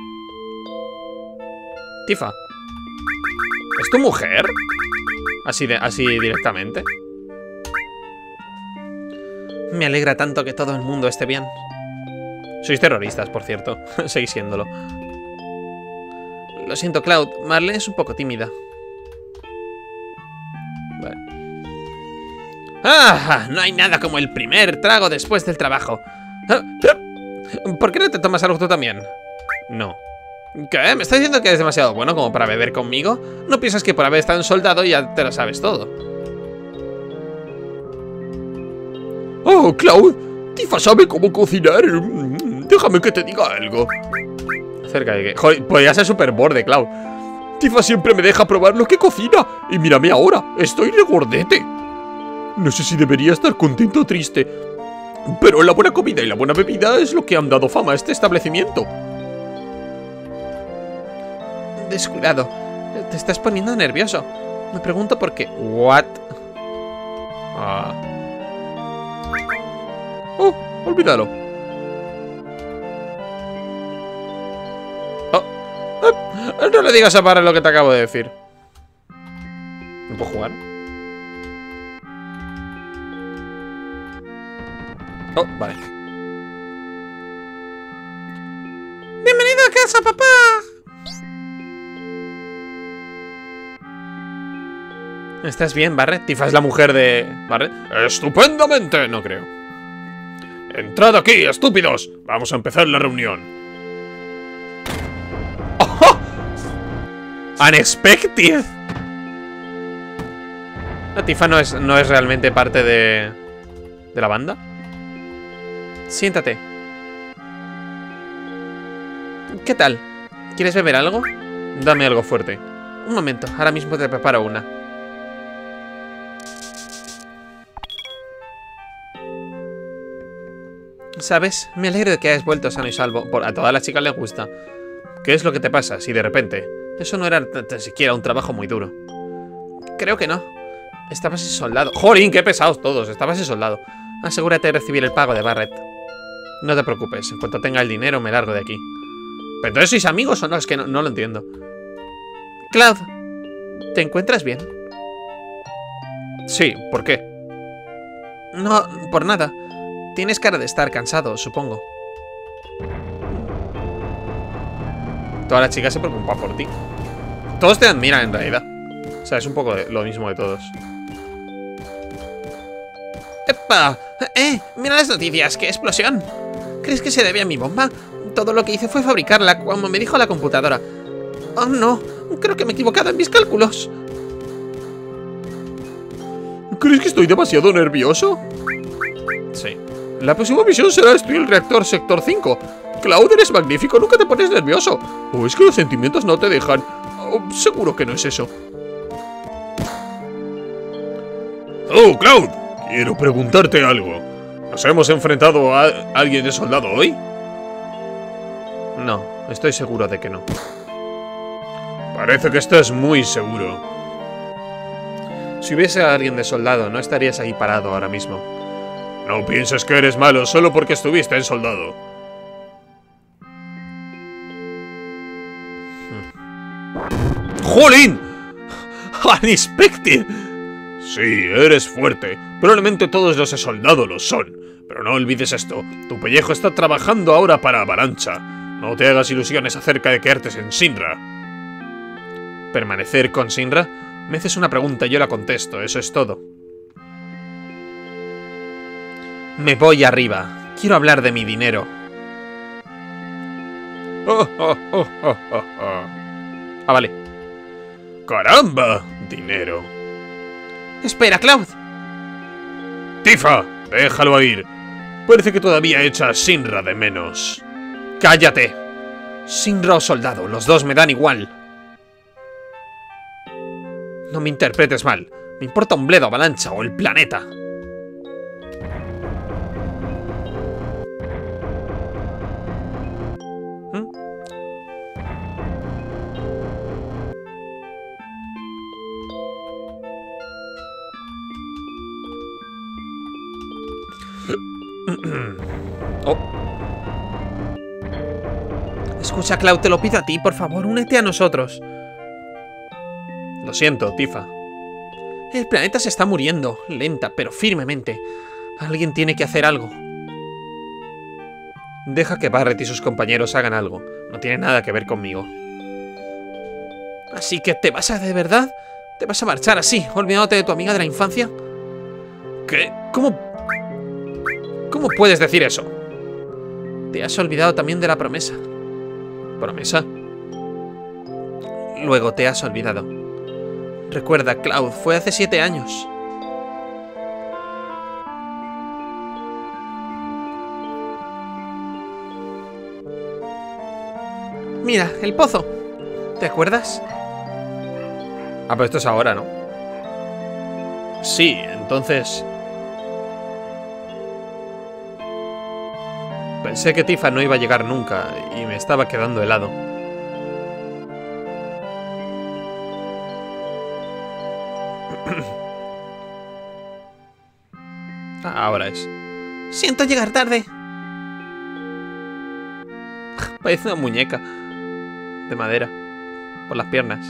B: Tifa. ¿Es tu mujer? Así directamente. Me alegra tanto que todo el mundo esté bien. Sois terroristas, por cierto. Seguís siéndolo. Lo siento, Cloud. Marlene es un poco tímida. Vale. No hay nada como el primer trago después del trabajo. ¿Por qué no te tomas algo tú también? No. ¿Qué? ¿Me estás diciendo que eres demasiado bueno como para beber conmigo? ¿No piensas que por haber estado en soldado ya te lo sabes todo?
C: Oh, Cloud, Tifa sabe cómo cocinar. Déjame que te diga algo.
B: Acerca de que... Joder, podría ser súper borde, Cloud.
C: Tifa siempre me deja probar lo que cocina. Y mírame ahora, estoy regordete. No sé si debería estar contento o triste, pero la buena comida y la buena bebida es lo que han dado fama a este establecimiento.
B: Descuidado. Te estás poniendo nervioso. Me pregunto por qué. ¿What?
C: Oh, olvídalo.
B: No le digas a Barret lo que te acabo de decir. ¿No puedo jugar? Oh, vale. ¡Bienvenido a casa, papá! ¿Estás bien, Barret? Tifa es la mujer de... ¿Barret?
C: ¡Estupendamente! No creo. ¡Entrad aquí, estúpidos! Vamos a empezar la reunión.
B: ¡Oh! ¡Unexpected! ¿La Tifa no es realmente parte de la banda? Siéntate. ¿Qué tal? ¿Quieres beber algo? Dame algo fuerte. Un momento, ahora mismo te preparo una. ¿Sabes? Me alegro de que hayas vuelto sano y salvo. A todas las chicas les gusta. ¿Qué es lo que te pasa si de repente? Eso no era tan siquiera un trabajo muy duro. Creo que no. Estabas en soldado. ¡Jolín, qué pesados todos! Estabas en soldado. Asegúrate de recibir el pago de Barret. No te preocupes. En cuanto tenga el dinero me largo de aquí. ¿Pero entonces sois amigos o no? Es que no lo entiendo. Cloud, ¿te encuentras bien? Sí, ¿por qué? No, por nada. Tienes cara de estar cansado, supongo. Todas las chicas se preocupan por ti. Todos te admiran en realidad. O sea, es un poco lo mismo de todos. ¡Epa! ¡Mira las noticias! ¡Qué explosión!
A: ¿Crees que se debe a mi bomba? Todo lo que hice fue fabricarla, como me dijo la computadora. Oh, no. Creo que me he equivocado en mis cálculos.
C: ¿Crees que estoy demasiado nervioso?
A: Sí.
C: La próxima misión será destruir el reactor Sector 5. Cloud, eres magnífico, nunca te pones nervioso. ¿O es que los sentimientos no te dejan? Oh, seguro que no es eso. Oh, Cloud, quiero preguntarte algo. ¿Nos hemos enfrentado a alguien de soldado hoy?
A: No, estoy seguro de que no.
C: Parece que estás muy seguro.
A: Si hubiese a alguien de soldado, no estarías ahí parado ahora mismo.
C: No pienses que eres malo solo porque estuviste en soldado.
A: ¡Jolín! ¡Unexpected!
C: Sí, eres fuerte. Probablemente todos los de soldado lo son. Pero no olvides esto. Tu pellejo está trabajando ahora para Avalancha. No te hagas ilusiones acerca de quedarte en Shinra.
A: ¿Permanecer con Shinra? Me haces una pregunta y yo la contesto, eso es todo. Me voy arriba. Quiero hablar de mi dinero. Ah, vale.
C: ¡Caramba! Dinero.
A: Espera, Cloud.
C: Tifa, déjalo ir. Parece que todavía echa a Shinra de menos.
A: ¡Cállate! Shinra o soldado, los dos me dan igual. No me interpretes mal. Me importa un bledo Avalancha o el planeta. Oh. Escucha, Cloud, te lo pido a ti, por favor, únete a nosotros.
B: Lo siento, Tifa.
A: El planeta se está muriendo, lenta pero firmemente. Alguien tiene que hacer algo.
B: Deja que Barret y sus compañeros hagan algo. No tiene nada que ver conmigo.
A: ¿Así que te vas a de verdad? ¿Te vas a marchar así, olvidándote de tu amiga de la infancia?
B: ¿Qué? ¿Cómo puedes decir eso?
A: Te has olvidado también de la promesa.
B: ¿Promesa?
A: Luego te has olvidado. Recuerda, Cloud, fue hace 7 años. Mira, el pozo. ¿Te acuerdas?
B: Ah, pero esto es ahora, ¿no? Sí, entonces... Pensé que Tifa no iba a llegar nunca y me estaba quedando helado. Ahora es.
A: Siento llegar tarde.
B: Parece una muñeca de madera por las piernas.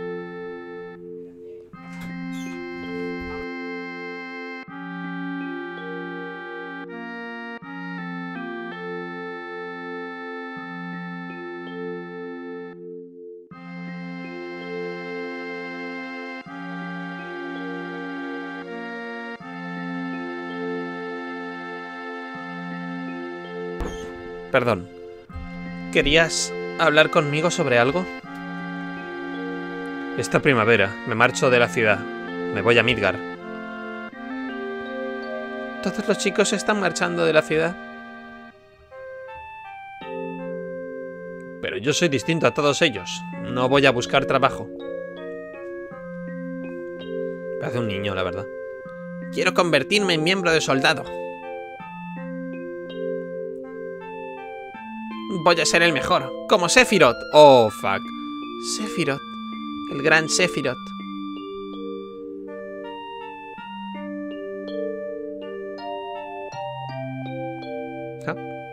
A: Perdón. ¿Querías hablar conmigo sobre algo?
B: Esta primavera me marcho de la ciudad. Me voy a Midgar.
A: ¿Todos los chicos están marchando de la ciudad?
B: Pero yo soy distinto a todos ellos. No voy a buscar trabajo. Parece un niño, la verdad.
A: Quiero convertirme en miembro de soldado. Voy a ser el mejor, como Sephiroth.
B: Oh, fuck.
A: Sephiroth, el gran Sephiroth.
B: ¿Ah?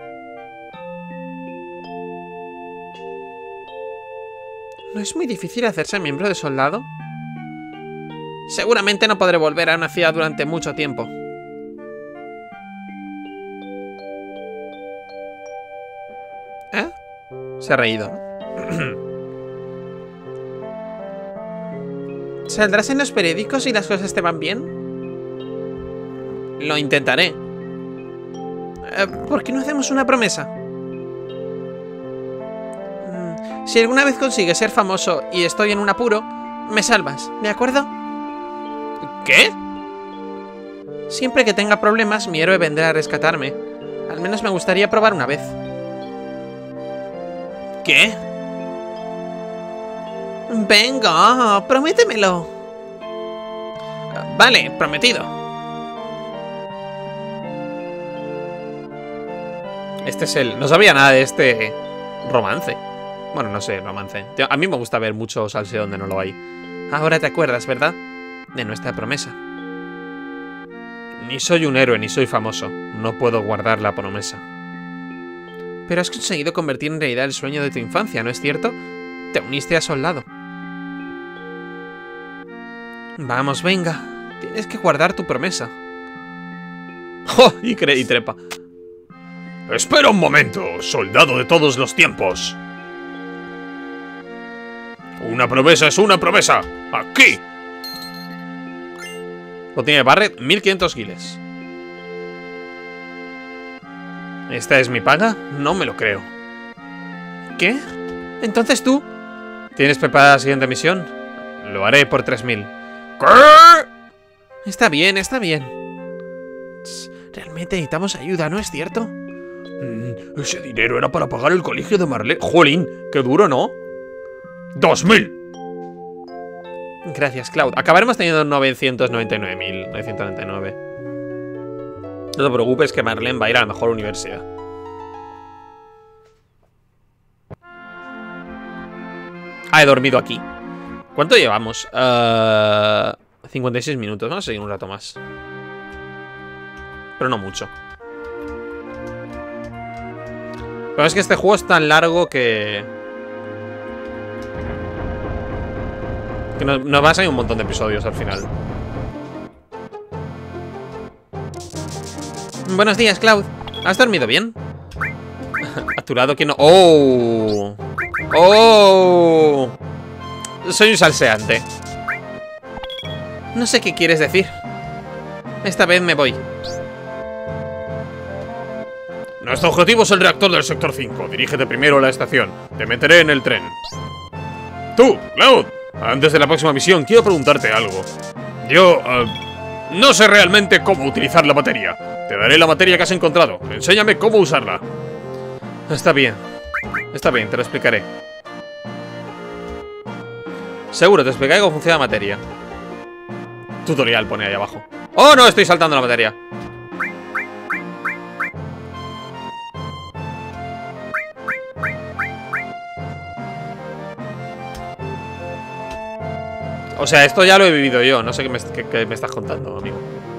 A: ¿No es muy difícil hacerse miembro de soldado? Seguramente no podré volver a una ciudad durante mucho tiempo. ¿Eh? Se ha reído. ¿Saldrás en los periódicos si las cosas te van bien? Lo intentaré. ¿Por qué no hacemos una promesa? Si alguna vez consigues ser famoso y estoy en un apuro, me salvas, ¿de acuerdo?
B: ¿Qué?
A: Siempre que tenga problemas, mi héroe vendrá a rescatarme. Al menos me gustaría probar una vez.
B: ¿Qué?
A: Venga, prométemelo.
B: Vale, prometido. Este es el... No sabía nada de este romance. Bueno, no sé, romance. A mí me gusta ver mucho salseo donde no lo hay.
A: Ahora te acuerdas, ¿verdad? De nuestra promesa.
B: Ni soy un héroe, ni soy famoso. No puedo guardar la promesa.
A: Pero has conseguido convertir en realidad el sueño de tu infancia, ¿no es cierto? Te uniste a Soldado. Vamos, venga. Tienes que guardar tu promesa.
B: ¡Oh! Y trepa.
C: Espera un momento, soldado de todos los tiempos. Una promesa es una promesa. ¡Aquí!
B: Botín de Barret, 1500 guiles. ¿Esta es mi paga? No me lo creo.
A: ¿Qué? ¿Entonces tú?
B: ¿Tienes preparada la siguiente misión? Lo haré por 3000.
C: ¿Qué?
A: Está bien, está bien. Realmente necesitamos ayuda, ¿no es cierto?
C: Ese dinero era para pagar el colegio de Marlene.
B: Jolín, qué duro, ¿no?
C: 2000.
A: Gracias, Cloud.
B: Acabaremos teniendo 999.999. No te preocupes que Marlene va a ir a la mejor universidad. Ah, he dormido aquí. ¿Cuánto llevamos? 56 minutos. Vamos a seguir un rato más. Pero no mucho. Pero es que este juego es tan largo que nos va a salir un montón de episodios al final.
A: Buenos días, Cloud. ¿Has dormido bien?
B: ¿A tu lado quién no? ¡Oh! ¡Oh! Soy un salseante.
A: No sé qué quieres decir. Esta vez me voy.
C: Nuestro objetivo es el reactor del sector 5. Dirígete primero a la estación. Te meteré en el tren. Tú, Cloud. Antes de la próxima misión, quiero preguntarte algo. Yo, no sé realmente cómo utilizar la materia. Te daré la materia que has encontrado. Enséñame cómo usarla.
B: Está bien, te lo explicaré. Seguro, te explicaré cómo funciona la materia. Tutorial pone ahí abajo. ¡Oh, no! Estoy saltando la materia. O sea, esto ya lo he vivido yo. No sé qué me estás contando, amigo.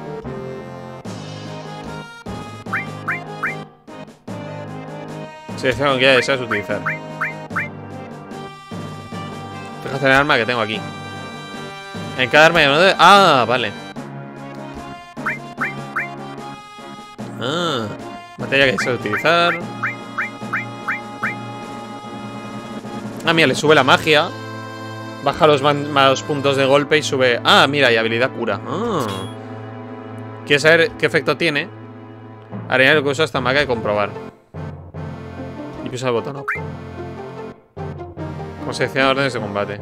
B: Selecciona con qué deseas utilizar. Fíjate en el arma que tengo aquí. En cada arma hay uno de... Ah, vale. Ah, materia que deseas utilizar. Ah, mira, le sube la magia. Baja los más puntos de golpe y sube... Ah, mira, y habilidad cura. Ah. ¿Quieres saber qué efecto tiene? Haré lo que usa esta magia y comprobar. Y pulsa el botón up. Como selecciona órdenes de combate.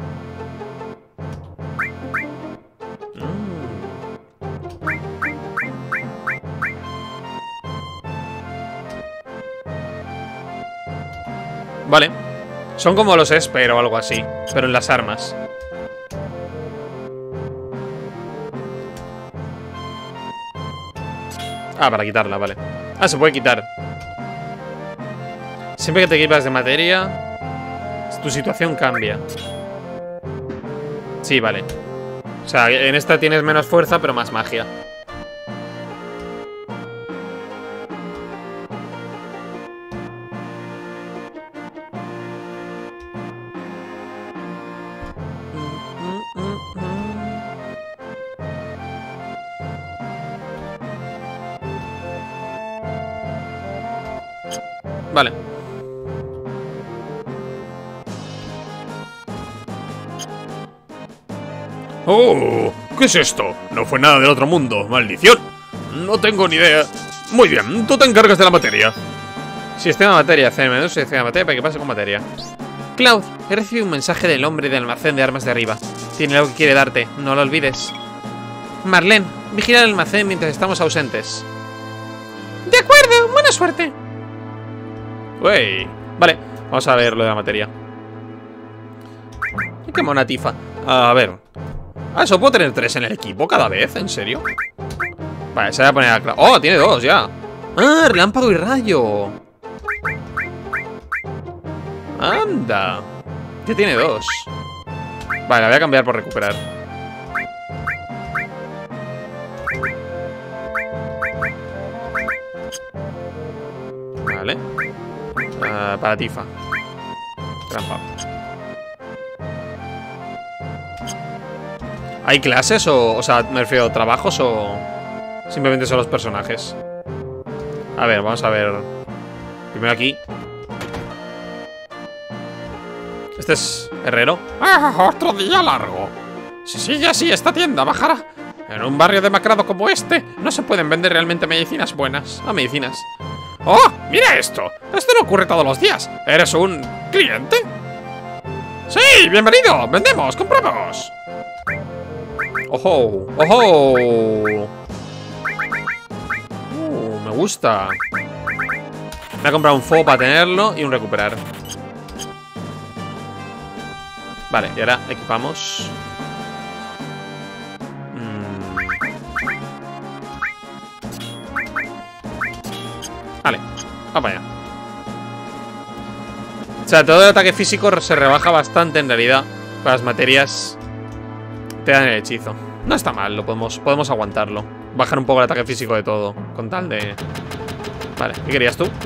B: Vale. Son como los Esper o algo así, pero en las armas. Ah, para quitarla, vale. Ah, se puede quitar. Siempre que te equipas de materia, tu situación cambia. Sí, vale. O sea, en esta tienes menos fuerza, pero más magia. Vale.
C: ¡Oh! ¿Qué es esto? No fue nada del otro mundo. ¡Maldición! No tengo ni idea. Muy bien, tú te encargas de la materia.
A: Sistema de materia, CM2, sistema de materia, para que pase con materia. Cloud, he recibido un mensaje del hombre del almacén de armas de arriba. Tiene algo que quiere darte, no lo olvides. Marlene, vigila el almacén mientras estamos ausentes. De acuerdo, buena suerte.
B: Uy. Vale, vamos a ver lo de la materia.
A: Qué mona tifa.
B: A ver. Ah, ¿eso puedo tener 3 en el equipo cada vez? ¿En serio? Vale, se va a poner a... ¡Oh, tiene 2 ya!
A: Ah, relámpago y rayo.
B: ¡Anda! Ya tiene 2. Vale, la voy a cambiar por recuperar. Vale. Para Tifa. Trampa. ¿Hay clases o sea, me refiero a trabajos o simplemente son los personajes? A ver, vamos a ver. Primero aquí. Este es herrero.
C: ¡Ah, otro día largo! Si sigue así, esta tienda bajará. En un barrio demacrado como este, no se pueden vender realmente medicinas buenas.
B: Ah, medicinas.
C: ¡Oh! ¡Mira esto! Esto no ocurre todos los días. ¿Eres un cliente? ¡Sí! ¡Bienvenido! ¡Vendemos! ¡Compramos!
B: ¡Ojo! ¡Ojo! Me gusta. Me voy a comprar un fuego para tenerlo y un recuperar. Vale, y ahora equipamos. Vale, vamos allá. O sea, todo el ataque físico se rebaja bastante en realidad. Con las materias te dan el hechizo. No está mal, lo podemos aguantarlo. Bajar un poco el ataque físico de todo. Con tal de... Vale, ¿qué querías tú?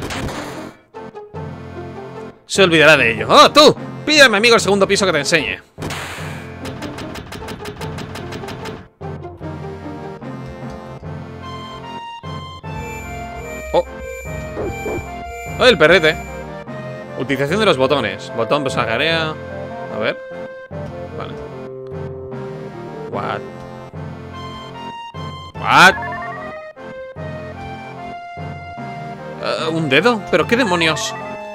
B: Se olvidará de ello. ¡Oh, tú! Pide a mi amigo el segundo piso que te enseñe. Oh. Oh, el perrete. Utilización de los botones. Botón, personajarea. A ver. Vale. What? What? ¿Un dedo? ¿Pero qué demonios?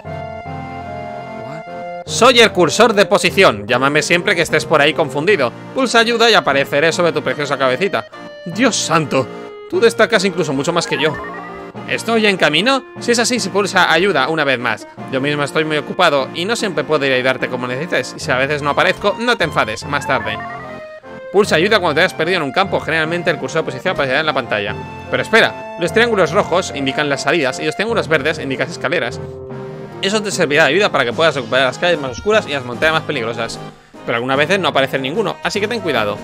B: Soy el cursor de posición. Llámame siempre que estés por ahí confundido. Pulsa ayuda y apareceré sobre tu preciosa cabecita. Dios santo, tú destacas incluso mucho más que yo. ¿Estoy en camino? Si es así, si pulsa ayuda una vez más. Yo mismo estoy muy ocupado y no siempre puedo ir a ayudarte como necesites. Y si a veces no aparezco, no te enfades, más tarde. Pulsa ayuda cuando te hayas perdido en un campo. Generalmente el cursor de posición aparecerá en la pantalla. Pero espera, los triángulos rojos indican las salidas y los triángulos verdes indican las escaleras. Eso te servirá de ayuda para que puedas recuperar las calles más oscuras y las montañas más peligrosas. Pero algunas veces no aparece ninguno, así que ten cuidado.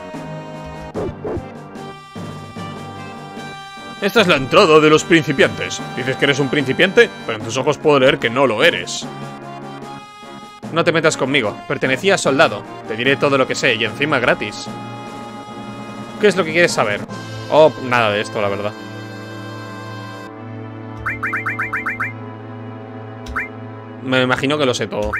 C: Esta es la entrada de los principiantes. Dices que eres un principiante, pero en tus ojos puedo leer que no lo eres.
B: No te metas conmigo, pertenecía a soldado. Te diré todo lo que sé y encima gratis. ¿Qué es lo que quieres saber? Oh, nada de esto, la verdad. Me imagino que lo sé todo.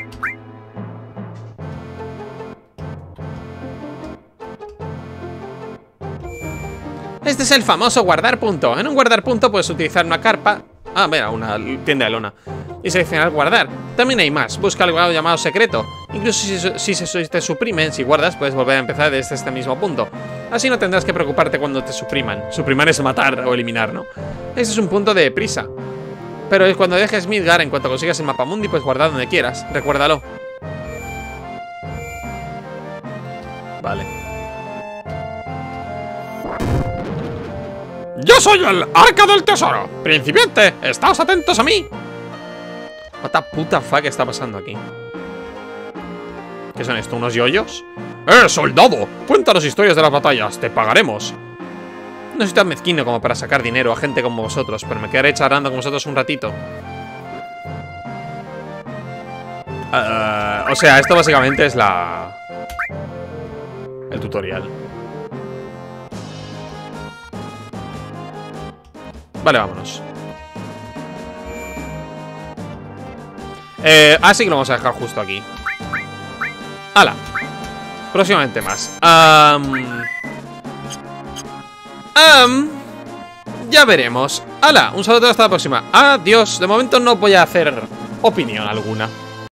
B: Este es el famoso guardar punto. En un guardar punto puedes utilizar una carpa. Ah, mira, una tienda de lona. Y seleccionar guardar. También hay más. Busca algo llamado secreto. Incluso si te suprimen, si guardas, puedes volver a empezar desde este mismo punto. Así no tendrás que preocuparte cuando te supriman. Suprimar es matar o eliminar, ¿no? Este es un punto de prisa. Pero es cuando dejes Midgar, en cuanto consigas el mapa mundi, puedes guardar donde quieras. Recuérdalo. Vale.
C: ¡Yo soy el Arca del Tesoro! ¡Principiante! ¡Estáos atentos a mí!
B: What the puta fuck está pasando aquí? ¿Qué son esto? ¿Unos yoyos?
C: ¡Soldado! Cuéntanos historias de las batallas, te pagaremos.
B: No soy tan mezquino como para sacar dinero a gente como vosotros, pero me quedaré charlando con vosotros un ratito. O sea, esto básicamente es el tutorial. Vale, vámonos. Así que lo vamos a dejar justo aquí. ¡Hala! Próximamente más. Ya veremos.
A: ¡Hala! Un saludo hasta la próxima. Adiós. De momento no voy a hacer opinión alguna.